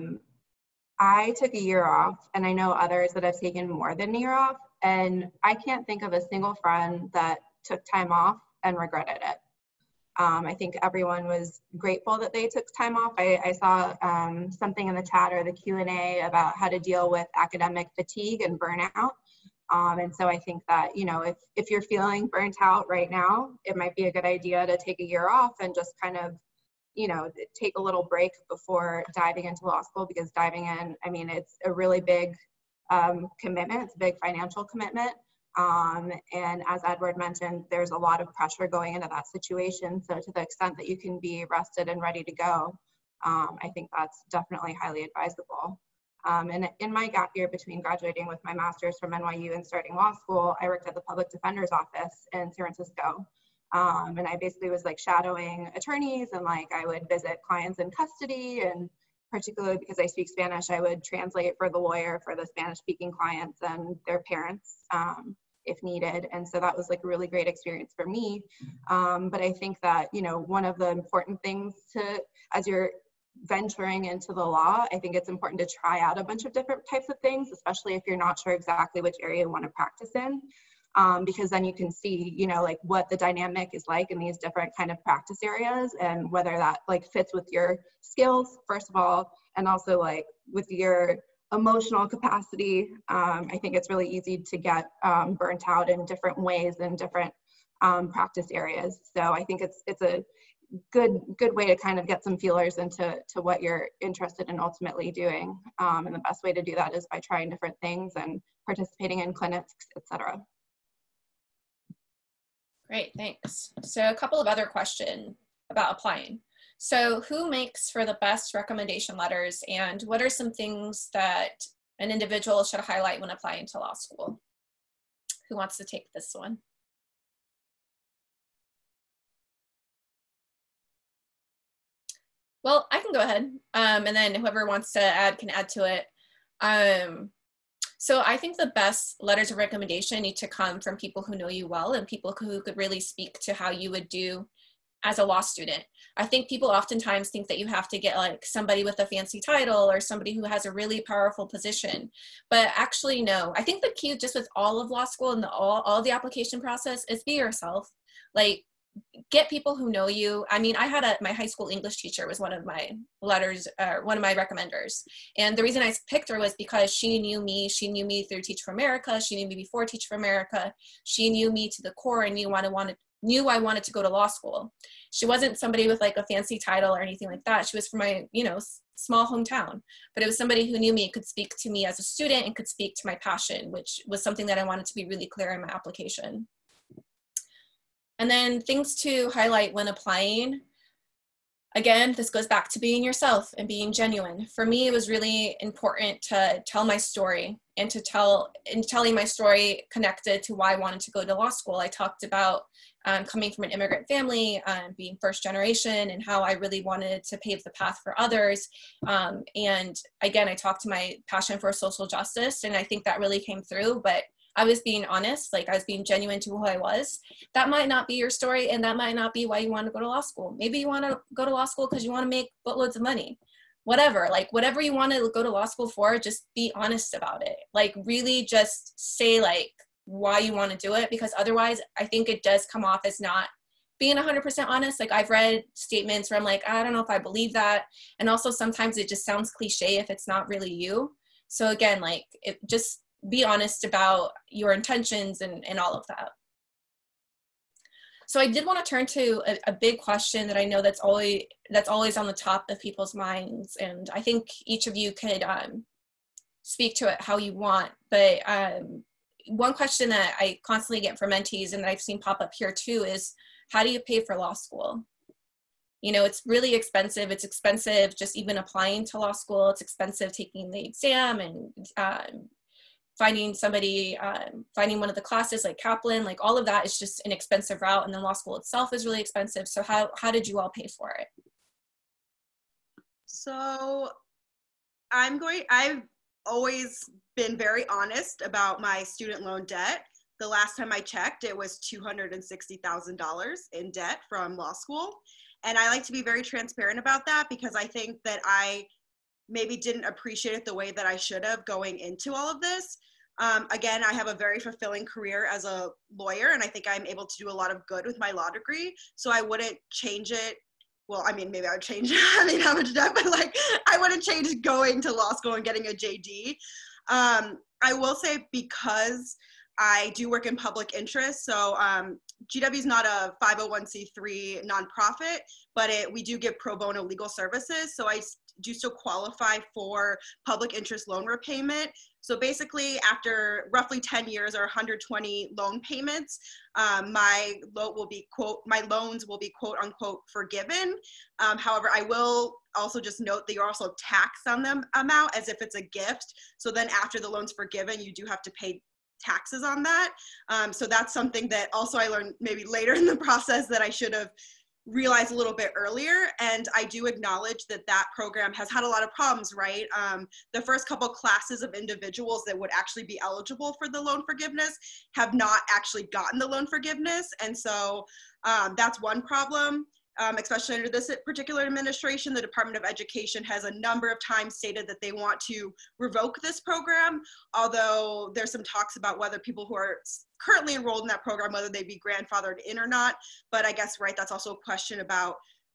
I took a year off, and I know others that have taken more than a year off, and I can't think of a single friend that took time off and regretted it. I think everyone was grateful that they took time off. I saw something in the chat or the Q&A about how to deal with academic fatigue and burnout. And so I think that, you know, if you're feeling burnt out right now, it might be a good idea to take a year off and just kind of, you know, take a little break before diving into law school, because diving in, I mean, it's a really big commitment. It's a big financial commitment. And as Edward mentioned, there's a lot of pressure going into that situation. So to the extent that you can be rested and ready to go, I think that's definitely highly advisable. And in my gap year between graduating with my master's from NYU and starting law school, I worked at the public defender's office in San Francisco. And I basically was like shadowing attorneys, and like I would visit clients in custody, and particularly because I speak Spanish, I would translate for the lawyer for the Spanish speaking clients and their parents if needed. And so that was like a really great experience for me. But I think that, you know, one of the important things to, as you're venturing into the law, I think it's important to try out a bunch of different types of things, especially if you're not sure exactly which area you want to practice in. Because then you can see, you know, like what the dynamic is like in these different kind of practice areas, and whether that like fits with your skills, first of all, and also like with your emotional capacity. I think it's really easy to get burnt out in different ways in different practice areas. So I think it's a good way to kind of get some feelers into what you're interested in ultimately doing. And the best way to do that is by trying different things and participating in clinics, etc. Great, thanks. So a couple of other questions about applying. So who makes for the best recommendation letters, and what are some things that an individual should highlight when applying to law school? Who wants to take this one? Well, I can go ahead, and then whoever wants to add can add to it. So I think the best letters of recommendation need to come from people who know you well and people who could really speak to how you would do as a law student. I think people oftentimes think that you have to get like somebody with a fancy title or somebody who has a really powerful position, but actually no. I think the key just with all of law school and all the application process is be yourself. Like, get people who know you. I mean, I had my high school English teacher was one of my one of my recommenders. And the reason I picked her was because she knew me. She knew me through Teach for America. She knew me before Teach for America. She knew me to the core and knew I wanted to go to law school. She wasn't somebody with like a fancy title or anything like that. She was from my, you know, small hometown, but it was somebody who knew me, could speak to me as a student and could speak to my passion, which was something that I wanted to be really clear in my application. And then things to highlight when applying. Again, this goes back to being yourself and being genuine. For me, it was really important to tell my story, and telling my story connected to why I wanted to go to law school. I talked about coming from an immigrant family, being first generation, and how I really wanted to pave the path for others. And again, I talked to my passion for social justice, and I think that really came through, but I was being honest, like I was being genuine to who I was. That might not be your story, and that might not be why you want to go to law school. Maybe you want to go to law school because you want to make boatloads of money. Whatever, like whatever you want to go to law school for, just be honest about it. Like really just say like why you want to do it, because otherwise I think it does come off as not being 100% honest. Like I've read statements where I'm like, I don't know if I believe that. And also sometimes it just sounds cliche if it's not really you. So again, like just be honest about your intentions and all of that. So I did want to turn to a big question that I know that's always on the top of people's minds, and I think each of you could speak to it how you want. But one question that I constantly get from mentees and that I've seen pop up here too is, how do you pay for law school? You know, it's really expensive. It's expensive just even applying to law school. It's expensive taking the exam and finding somebody, finding one of the classes like Kaplan, like all of that is just an expensive route. And then law school itself is really expensive. So how did you all pay for it? So I've always been very honest about my student loan debt. The last time I checked, it was $260,000 in debt from law school. And I like to be very transparent about that because I think that I maybe didn't appreciate it the way that I should have going into all of this. Again, I have a very fulfilling career as a lawyer, and I think I'm able to do a lot of good with my law degree. So I wouldn't change it. Well, I mean, maybe I would change it. I mean, how much debt, but like, I wouldn't change going to law school and getting a JD. I will say, because I do work in public interest, so GW is not a 501c3 nonprofit, but we do give pro bono legal services. So I do still qualify for public interest loan repayment. So basically, after roughly 10 years or 120 loan payments, my loans will be quote unquote forgiven. However, I will also just note that you're also taxed on the amount as if it's a gift. So then after the loan's forgiven, you do have to pay taxes on that. So that's something that also I learned maybe later in the process that I should have realized a little bit earlier. And I do acknowledge that that program has had a lot of problems, right? The first couple classes of individuals that would actually be eligible for the loan forgiveness have not actually gotten the loan forgiveness. And so that's one problem. Especially under this particular administration, the Department of Education has a number of times stated that they want to revoke this program, although there's some talks about whether people who are currently enrolled in that program, whether they be grandfathered in or not. But I guess, right, that's also a question about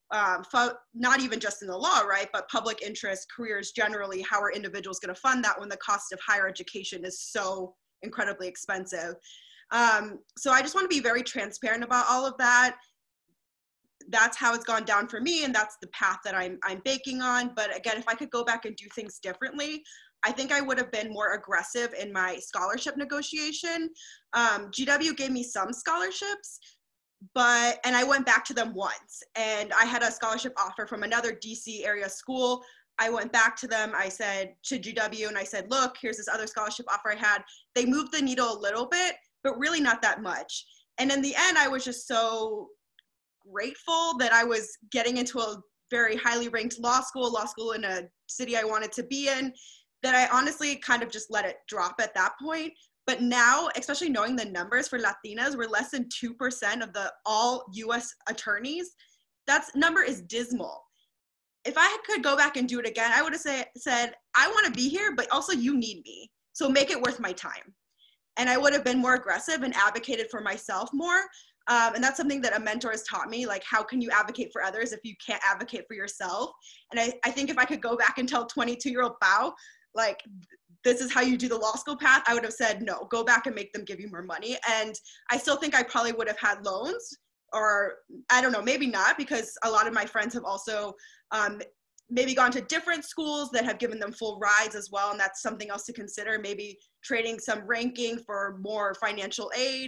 not even just in the law, right, but public interest careers generally. How are individuals going to fund that when the cost of higher education is so incredibly expensive? So I just want to be very transparent about all of that. That's how it's gone down for me, and that's the path that I'm baking on. But again, if I could go back and do things differently, I think I would have been more aggressive in my scholarship negotiation. GW gave me some scholarships, and I went back to them once, and I had a scholarship offer from another DC area school. I went back to them, I said to GW, and I said, look, here's this other scholarship offer I had. They moved the needle a little bit, but really not that much. And in the end, I was just so grateful that I was getting into a very highly ranked law school in a city I wanted to be in, that I honestly kind of just let it drop at that point. But now, especially knowing the numbers for Latinas, we're less than 2% of the all US attorneys. That number is dismal. If I could go back and do it again, I would have said, I want to be here, but also you need me. So make it worth my time. And I would have been more aggressive and advocated for myself more. And that's something that a mentor has taught me, like, how can you advocate for others if you can't advocate for yourself? And I think if I could go back and tell 22-year-old Bao, like, this is how you do the law school path, I would have said, no, go back and make them give you more money. And I still think I probably would have had loans, or I don't know, maybe not, because a lot of my friends have also maybe gone to different schools that have given them full rides as well. And that's something else to consider, maybe trading some ranking for more financial aid.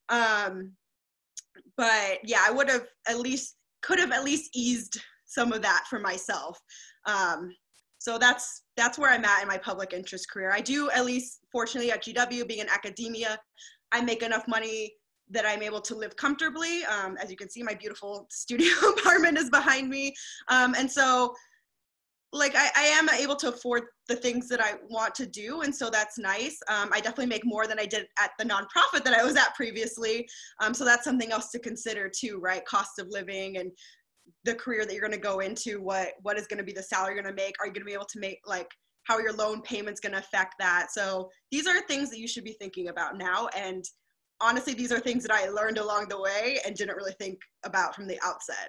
But yeah, I would have could have at least eased some of that for myself. So that's where I'm at in my public interest career. I do, at least fortunately at GW, being in academia, I make enough money that I'm able to live comfortably. As you can see, my beautiful studio apartment is behind me. And so, like, I am able to afford the things that I want to do, and so that's nice. I definitely make more than I did at the nonprofit that I was at previously. So that's something else to consider too, right? Cost of living and the career that you're gonna go into, what is gonna be the salary you're gonna make? Are you gonna be able to make, like, how are your loan payments gonna affect that? So these are things that you should be thinking about now. And honestly, these are things that I learned along the way and didn't really think about from the outset.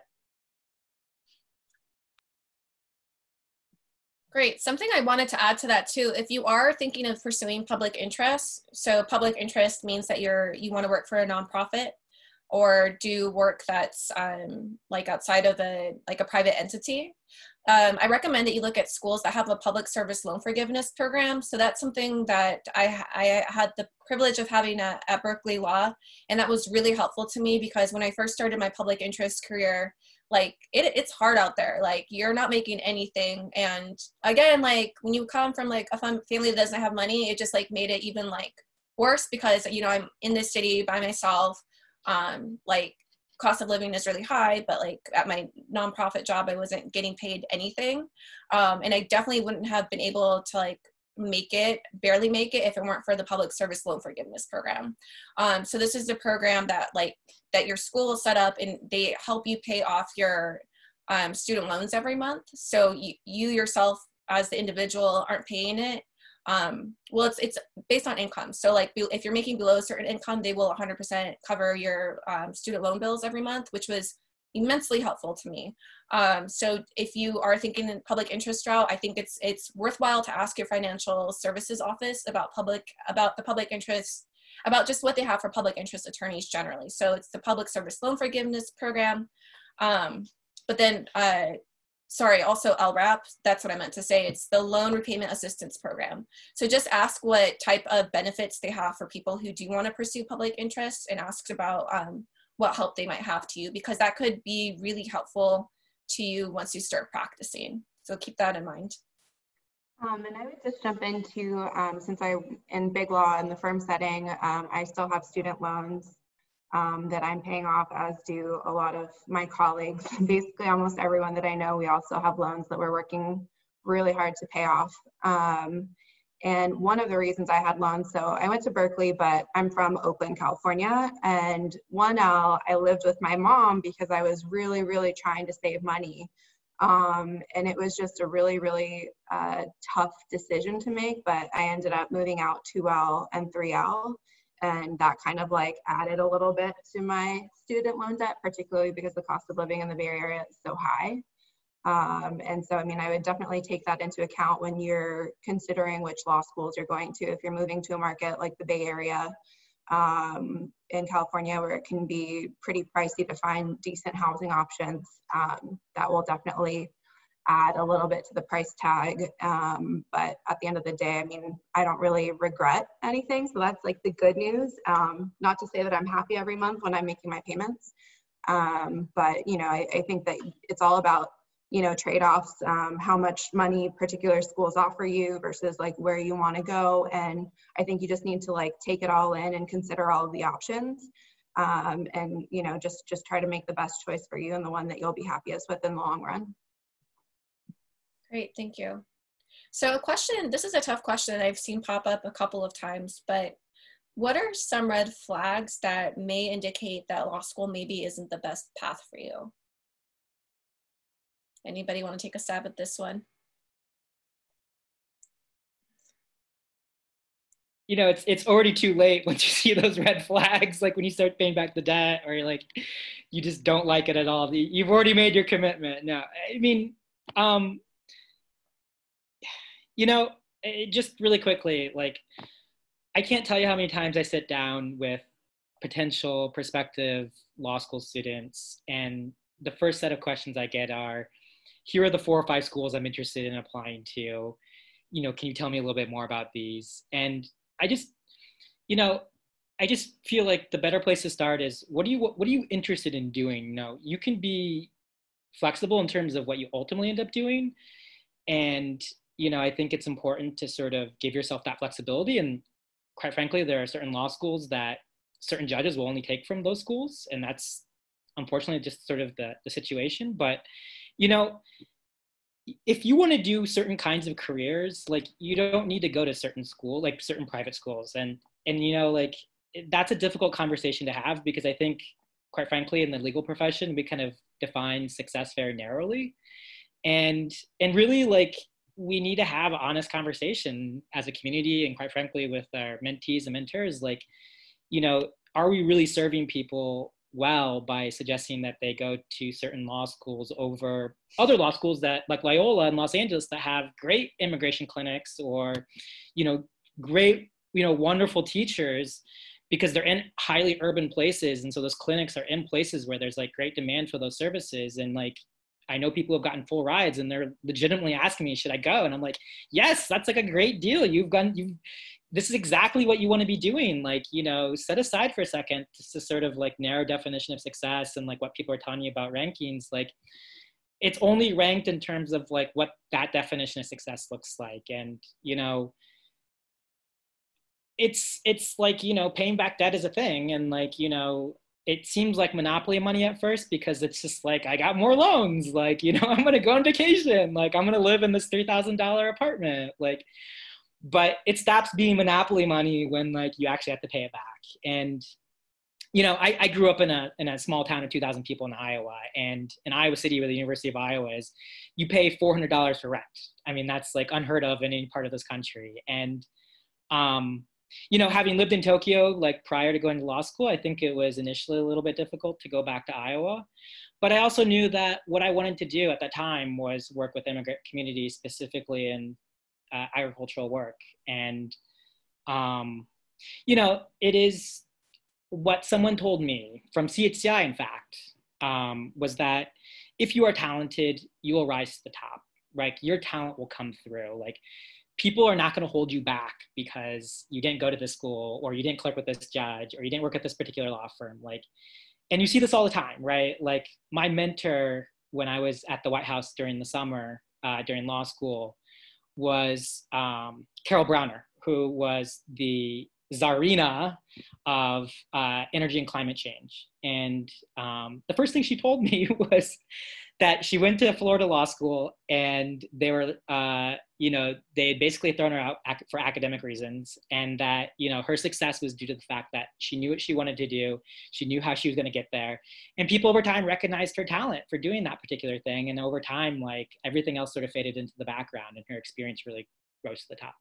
Great. Something I wanted to add to that too, if you are thinking of pursuing public interest, so public interest means that you want to work for a nonprofit or do work that's like outside of a private entity. I recommend that you look at schools that have a public service loan forgiveness program. So that's something that I had the privilege of having at Berkeley Law, and that was really helpful to me because when I first started my public interest career, like it's hard out there. Like, you're not making anything. And again, like, when you come from like a family that doesn't have money, it just like made it even like worse because, you know, I'm in this city by myself. Like, cost of living is really high, but like at my nonprofit job, I wasn't getting paid anything. And I definitely wouldn't have been able to like barely make it if it weren't for the public service loan forgiveness program. So this is a program that your school will set up, and they help you pay off your student loans every month. So you yourself as the individual aren't paying it. Well, it's based on income. So like if you're making below a certain income, they will 100% cover your student loan bills every month, which was immensely helpful to me. So if you are thinking in public interest route, I think it's worthwhile to ask your financial services office about the public interest, about just what they have for public interest attorneys generally. So it's the public service loan forgiveness program. But then sorry, also LRAP, that's what I meant to say. It's the Loan Repayment Assistance Program. So just ask what type of benefits they have for people who do want to pursue public interest, and ask about what help they might have to you, because that could be really helpful to you once you start practicing. So keep that in mind. And I would just jump into, since I'm in big law in the firm setting, I still have student loans that I'm paying off, as do a lot of my colleagues. Basically, almost everyone that I know, we also have loans that we're working really hard to pay off. And one of the reasons I had loans, so I went to Berkeley, but I'm from Oakland, California. And 1L, I lived with my mom because I was really, really trying to save money. And it was just a really, really tough decision to make, but I ended up moving out 2L and 3L. And that kind of like added a little bit to my student loan debt, particularly because the cost of living in the Bay Area is so high. And so, I mean, I would definitely take that into account when you're considering which law schools you're going to. If you're moving to a market like the Bay Area in California, where it can be pretty pricey to find decent housing options, that will definitely add a little bit to the price tag. But at the end of the day, I mean, I don't really regret anything. So that's like the good news. Not to say that I'm happy every month when I'm making my payments. But, you know, I think that it's all about, you know, trade-offs, how much money particular schools offer you versus like where you want to go. And I think you just need to like take it all in and consider all of the options. And, you know, just try to make the best choice for you and the one that you'll be happiest with in the long run. Great, thank you. So a question, this is a tough question that I've seen pop up a couple of times, but what are some red flags that may indicate that law school maybe isn't the best path for you? Anybody want to take a stab at this one? You know, it's already too late once you see those red flags, like when you start paying back the debt, or you're like, you just don't like it at all. You've already made your commitment. No, I mean, you know, just really quickly, like, I can't tell you how many times I sit down with potential prospective law school students, and the first set of questions I get are, here are the 4 or 5 schools I'm interested in applying to. You know, can you tell me a little bit more about these? And I just, you know, I just feel like the better place to start is, what are you interested in doing? You know, you can be flexible in terms of what you ultimately end up doing. And, you know, I think it's important to sort of give yourself that flexibility. And quite frankly, there are certain law schools that certain judges will only take from those schools. And that's unfortunately just sort of the situation. But, you know, if you want to do certain kinds of careers, like, you don't need to go to certain school, like certain private schools. And, you know, like, that's a difficult conversation to have, because I think, quite frankly, in the legal profession, we kind of define success very narrowly. And really, like, we need to have an honest conversation as a community, and quite frankly, with our mentees and mentors, like, you know, are we really serving people well by suggesting that they go to certain law schools over other law schools that, like Loyola in Los Angeles, that have great immigration clinics, or, you know, great, you know, wonderful teachers, because they're in highly urban places. And so those clinics are in places where there's like great demand for those services. And like, I know people have gotten full rides, and they're legitimately asking me, should I go? And I'm like, yes, that's like a great deal. This is exactly what you want to be doing. Like, you know, set aside for a second just to sort of like narrow definition of success, and like what people are telling you about rankings. Like, it's only ranked in terms of like what that definition of success looks like. And, you know, it's like, you know, paying back debt is a thing. And like, you know, it seems like monopoly money at first, because it's just like, I got more loans. Like, you know, I'm going to go on vacation. Like, I'm going to live in this $3,000 apartment. Like, but it stops being monopoly money when like you actually have to pay it back. And, you know, I grew up in a small town of 2,000 people in Iowa, and in Iowa City, where the University of Iowa is, you pay $400 for rent. I mean, that's like unheard of in any part of this country. And, you know, having lived in Tokyo, like prior to going to law school, I think it was initially a little bit difficult to go back to Iowa. But I also knew that what I wanted to do at that time was work with immigrant communities, specifically in agricultural work. And, you know, it is what someone told me from CHCI, in fact, was that if you are talented, you will rise to the top, right? Your talent will come through. Like, people are not going to hold you back because you didn't go to this school, or you didn't clerk with this judge, or you didn't work at this particular law firm. Like, and you see this all the time, right? Like, my mentor when I was at the White House during the summer, during law school, was Carol Browner, who was the czarina of energy and climate change. And the first thing she told me was that she went to Florida Law School, and they were, they had basically thrown her out for academic reasons, and that, her success was due to the fact that she knew what she wanted to do. She knew how she was going to get there. And people over time recognized her talent for doing that particular thing. And over time, like, everything else sort of faded into the background, and her experience really rose to the top.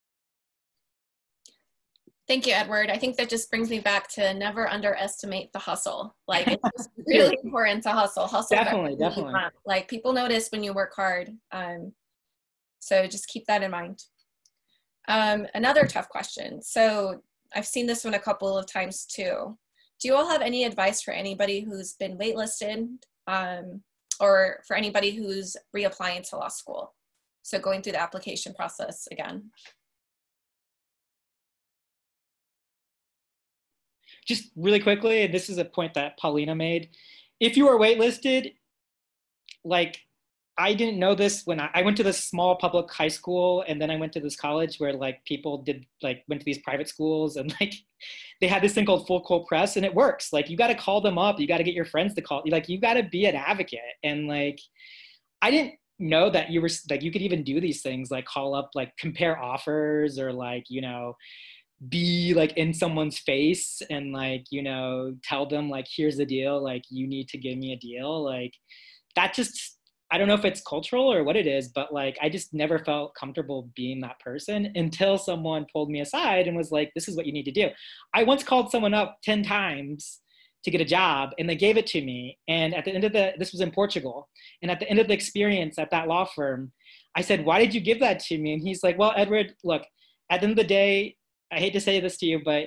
Thank you, Edward. I think that just brings me back to never underestimate the hustle. Like, it's just really important to hustle. Hustle. Definitely. Like, people notice when you work hard. So just keep that in mind. Another tough question. So I've seen this one a couple of times too. Do you all have any advice for anybody who's been waitlisted, or for anybody who's reapplying to law school? So going through the application process again. Just really quickly, this is a point that Paulina made. If you are waitlisted, like, I didn't know this when I went to this small public high school, and then I went to this college where, like, people went to these private schools, and, like, they had this thing called full court press, and it works. Like, you got to call them up. You got to get your friends to call. Like, you got to be an advocate. And, like, I didn't know that you could even do these things, like call up, like, compare offers, or, like, be, like, in someone's face and, like, tell them, like, here's the deal, like, you need to give me a deal. Like, that just, I don't know if it's cultural or what it is, but, like, I just never felt comfortable being that person until someone pulled me aside and was like, this is what you need to do. I once called someone up 10 times to get a job, and they gave it to me. And at the end of this was in Portugal. And at the end of the experience at that law firm, I said, why did you give that to me? And he's like, well, Edward, look, at the end of the day, I hate to say this to you, but,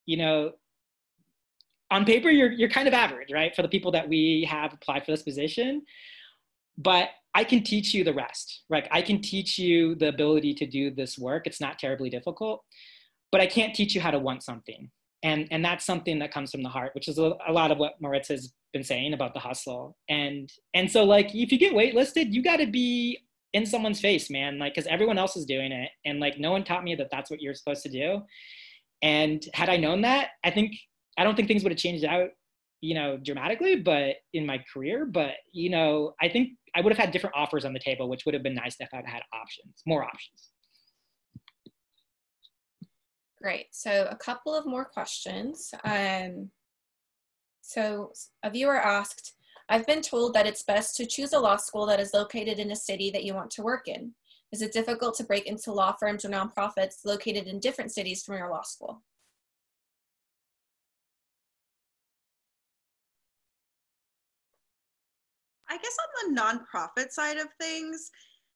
on paper, you're kind of average, right? For the people that we have applied for this position, but I can teach you the rest, right? I can teach you the ability to do this work. It's not terribly difficult, but I can't teach you how to want something. And that's something that comes from the heart, which is a lot of what Maritza has been saying about the hustle. And so, like, if you get waitlisted, you got to be in someone's face, man, like, because everyone else is doing it. And, like, no one taught me that that's what you're supposed to do. And had I known that, I don't think things would have changed out, dramatically, but in my career, but, I think I would have had different offers on the table, which would have been nice if I'd had more options. Great. So a couple of more questions. So a viewer asked, I've been told that it's best to choose a law school that is located in a city that you want to work in. Is it difficult to break into law firms or nonprofits located in different cities from your law school? I guess on the nonprofit side of things,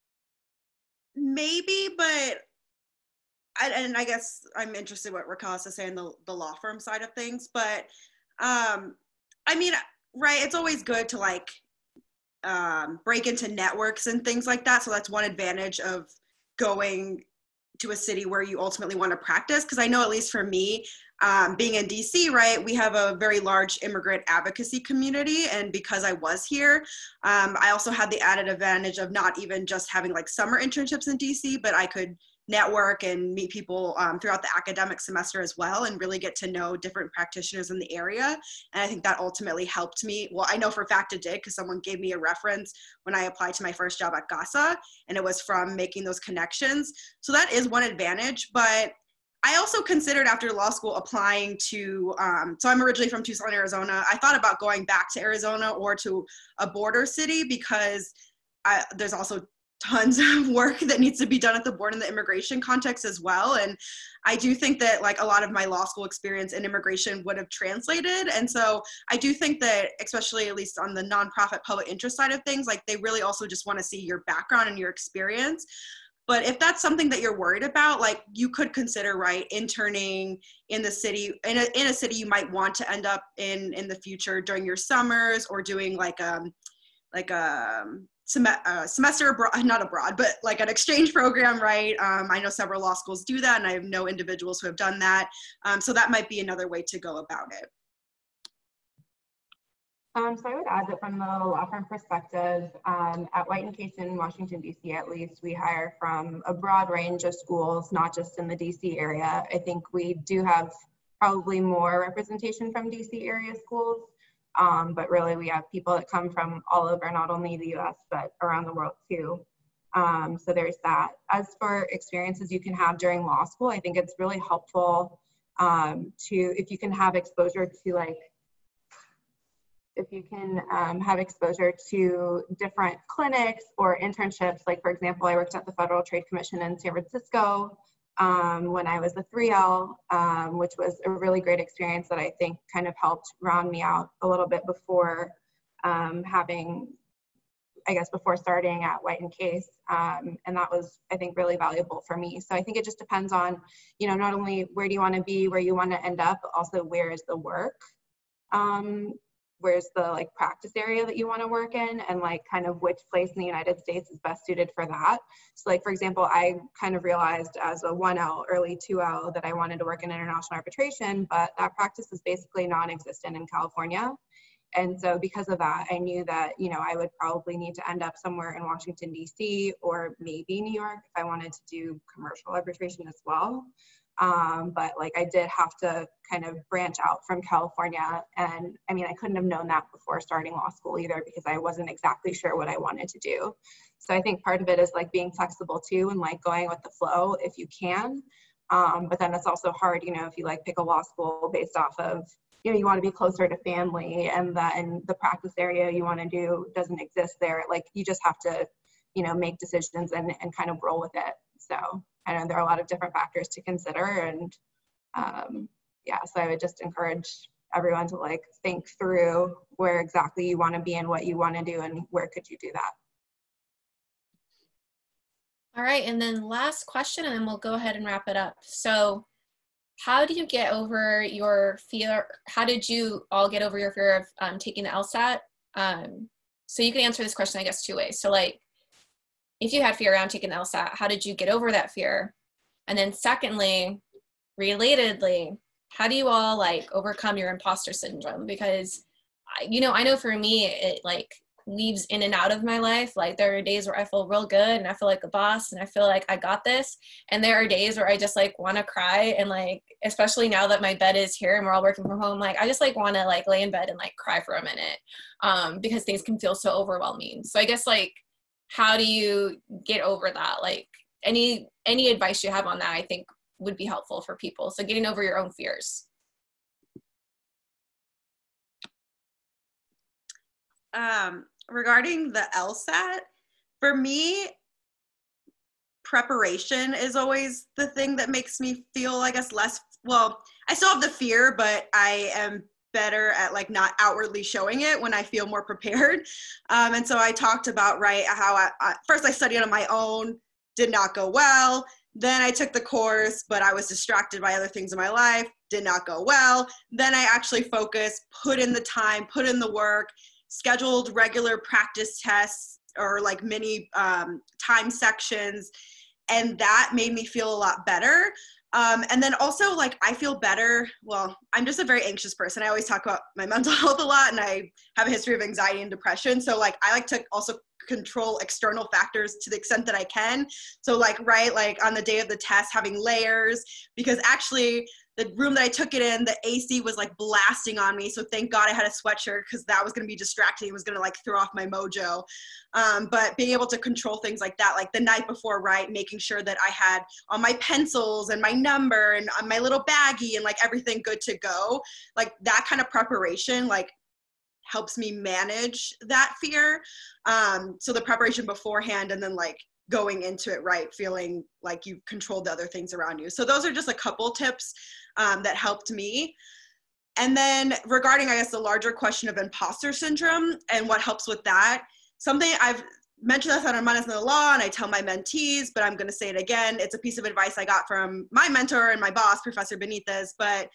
maybe, but I guess I'm interested in what Raquel has to say on the law firm side of things, but I mean, right, it's always good to, like, break into networks and things like that. So that's one advantage of going to a city where you ultimately want to practice. Because I know, at least for me, being in DC, right, we have a very large immigrant advocacy community. And because I was here, I also had the added advantage of not even just having, like, summer internships in DC, but I could network and meet people throughout the academic semester as well, and really get to know different practitioners in the area. And I think that ultimately helped me. Well, I know for a fact it did, because someone gave me a reference when I applied to my first job at GASA, and it was from making those connections. So that is one advantage. But I also considered, after law school, applying to, so I'm originally from Tucson, Arizona. I thought about going back to Arizona or to a border city, because there's also tons of work that needs to be done at the board in the immigration context as well. And I do think that, like, a lot of my law school experience in immigration would have translated. And so I do think that, especially at least on the nonprofit public interest side of things, like, they really also just want to see your background and your experience. But if that's something that you're worried about, like, you could consider, right, interning in the city, in a city you might want to end up in the future during your summers, or doing like like a semester abroad, not abroad, but like an exchange program, right? I know several law schools do that, and I know individuals who have done that. So that might be another way to go about it. So I would add that from the law firm perspective, at White & Case in Washington, D.C. at least, we hire from a broad range of schools, not just in the D.C. area. I think we do have probably more representation from D.C. area schools, but really we have people that come from all over, not only the U.S., but around the world too. So there's that. As for experiences you can have during law school, I think it's really helpful if you can have exposure to have exposure to different clinics or internships. Like, for example, I worked at the Federal Trade Commission in San Francisco when I was a 3L, which was a really great experience that I think kind of helped round me out a little bit before before starting at White & Case. And that was, I think, really valuable for me. So I think it just depends on, not only where do you want to be, where you want to end up, but also where is the work. Where's the practice area that you want to work in, and kind of which place in the United States is best suited for that. So for example, I kind of realized as a 1L, early 2L, that I wanted to work in international arbitration, but that practice is basically non-existent in California. And so because of that, I knew that, I would probably need to end up somewhere in Washington, D.C. or maybe New York if I wanted to do commercial arbitration as well. But I did have to kind of branch out from California. And I mean, I couldn't have known that before starting law school either, because I wasn't exactly sure what I wanted to do. So I think part of it is being flexible too, and going with the flow if you can. But then it's also hard, if you pick a law school based off of, you want to be closer to family, and then the practice area you want to do doesn't exist there. You just have to, make decisions and kind of roll with it. So I know there are a lot of different factors to consider, and so I would just encourage everyone to think through where exactly you want to be and what you want to do and where could you do that. All right, and then last question, and then we'll go ahead and wrap it up. So how do you get over your fear? How did you all get over your fear of taking the LSAT? So you can answer this question, I guess, two ways. So if you had fear around taking the LSAT, how did you get over that fear? And then secondly, relatedly, how do you all overcome your imposter syndrome? Because, I know for me, it weaves in and out of my life. There are days where I feel real good and I feel like a boss and I feel like I got this. And there are days where I just want to cry, and especially now that my bed is here and we're all working from home, I just want to lay in bed and cry for a minute, because things can feel so overwhelming. So I guess how do you get over that? Any advice you have on that, I think would be helpful for people. So getting over your own fears. Regarding the LSAT, for me, preparation is always the thing that makes me feel, I guess, less, well, I still have the fear, but I am better at not outwardly showing it when I feel more prepared. And so I talked about, how first I studied on my own, did not go well. Then I took the course, but I was distracted by other things in my life, did not go well. Then I actually focused, put in the time, put in the work, scheduled regular practice tests or mini time sections. And that made me feel a lot better. And then also I feel better. Well, I'm just a very anxious person. I always talk about my mental health a lot, and I have a history of anxiety and depression. So I like to also control external factors to the extent that I can. So on the day of the test, having layers, because actually the room that I took it in, the AC was blasting on me. So thank God I had a sweatshirt, because that was going to be distracting. It was going to throw off my mojo. But being able to control things like that, the night before, making sure that I had all my pencils and my number and my little baggie and everything good to go, that kind of preparation, helps me manage that fear. So the preparation beforehand, and then going into it, feeling like you've controlled the other things around you. So those are just a couple tips that helped me. And then regarding, I guess, the larger question of imposter syndrome and what helps with that, something I've mentioned this on Hermanas in the Law, and I tell my mentees, but I'm going to say it again. It's a piece of advice I got from my mentor and my boss, Professor Benitez. But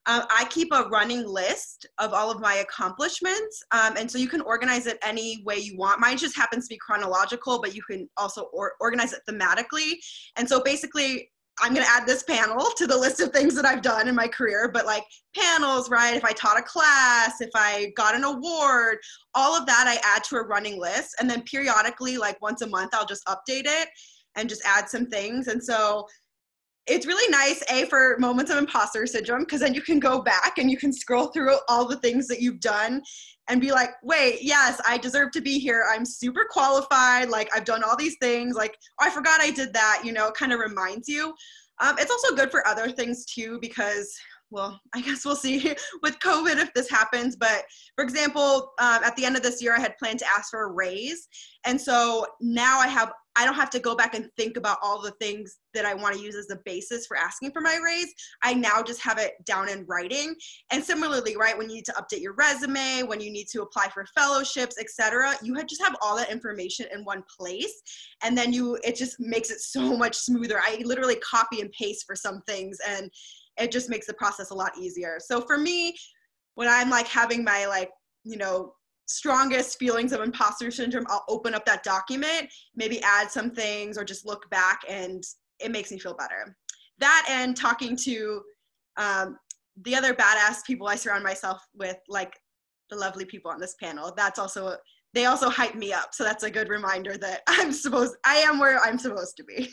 I keep a running list of all of my accomplishments. And so you can organize it any way you want. Mine just happens to be chronological, but you can also organize it thematically. And so basically, I'm going to add this panel to the list of things that I've done in my career, but like panels, right? If I taught a class, if I got an award, all of that I add to a running list. And then periodically, like once a month, I'll just update it and just add some things. And so it's really nice, for moments of imposter syndrome, because then you can go back and you can scroll through all the things that you've done and be like, wait, yes, I deserve to be here. I'm super qualified. Like, I've done all these things. Like, oh, I forgot I did that. You know, it kind of reminds you. It's also good for other things too, because, well, I guess we'll see with COVID if this happens. But for example, at the end of this year, I had planned to ask for a raise. And so now I don't have to go back and think about all the things that I want to use as the basis for asking for my raise. I now just have it down in writing. And similarly, right, when you need to update your resume, when you need to apply for fellowships, etc., you just have all that information in one place. And then it just makes it so much smoother. I literally copy and paste for some things, and it just makes the process a lot easier. So for me, when I'm like having my like, you know, strongest feelings of imposter syndrome, I'll open up that document, maybe add some things or just look back, and it makes me feel better. That and talking to the other badass people I surround myself with, like the lovely people on this panel, they also hype me up. So that's a good reminder that I am where I'm supposed to be.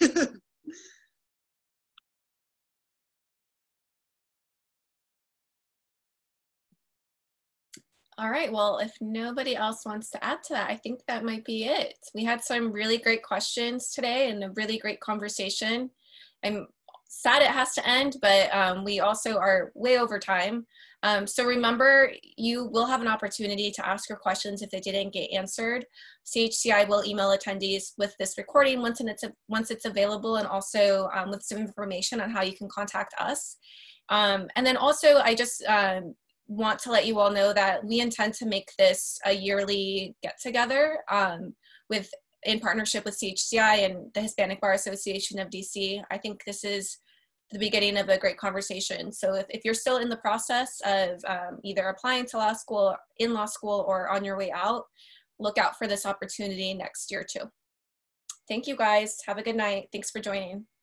All right, well, if nobody else wants to add to that, I think that might be it. We had some really great questions today and a really great conversation. I'm sad it has to end, but we also are way over time. So remember, you will have an opportunity to ask your questions if they didn't get answered. CHCI will email attendees with this recording once it's available, and also with some information on how you can contact us. And then also, I just want to let you all know that we intend to make this a yearly get-together in partnership with CHCI and the Hispanic Bar Association of DC. I think this is the beginning of a great conversation. So if you're still in the process of either applying to law school, in law school, or on your way out, look out for this opportunity next year too. Thank you guys. Have a good night. Thanks for joining.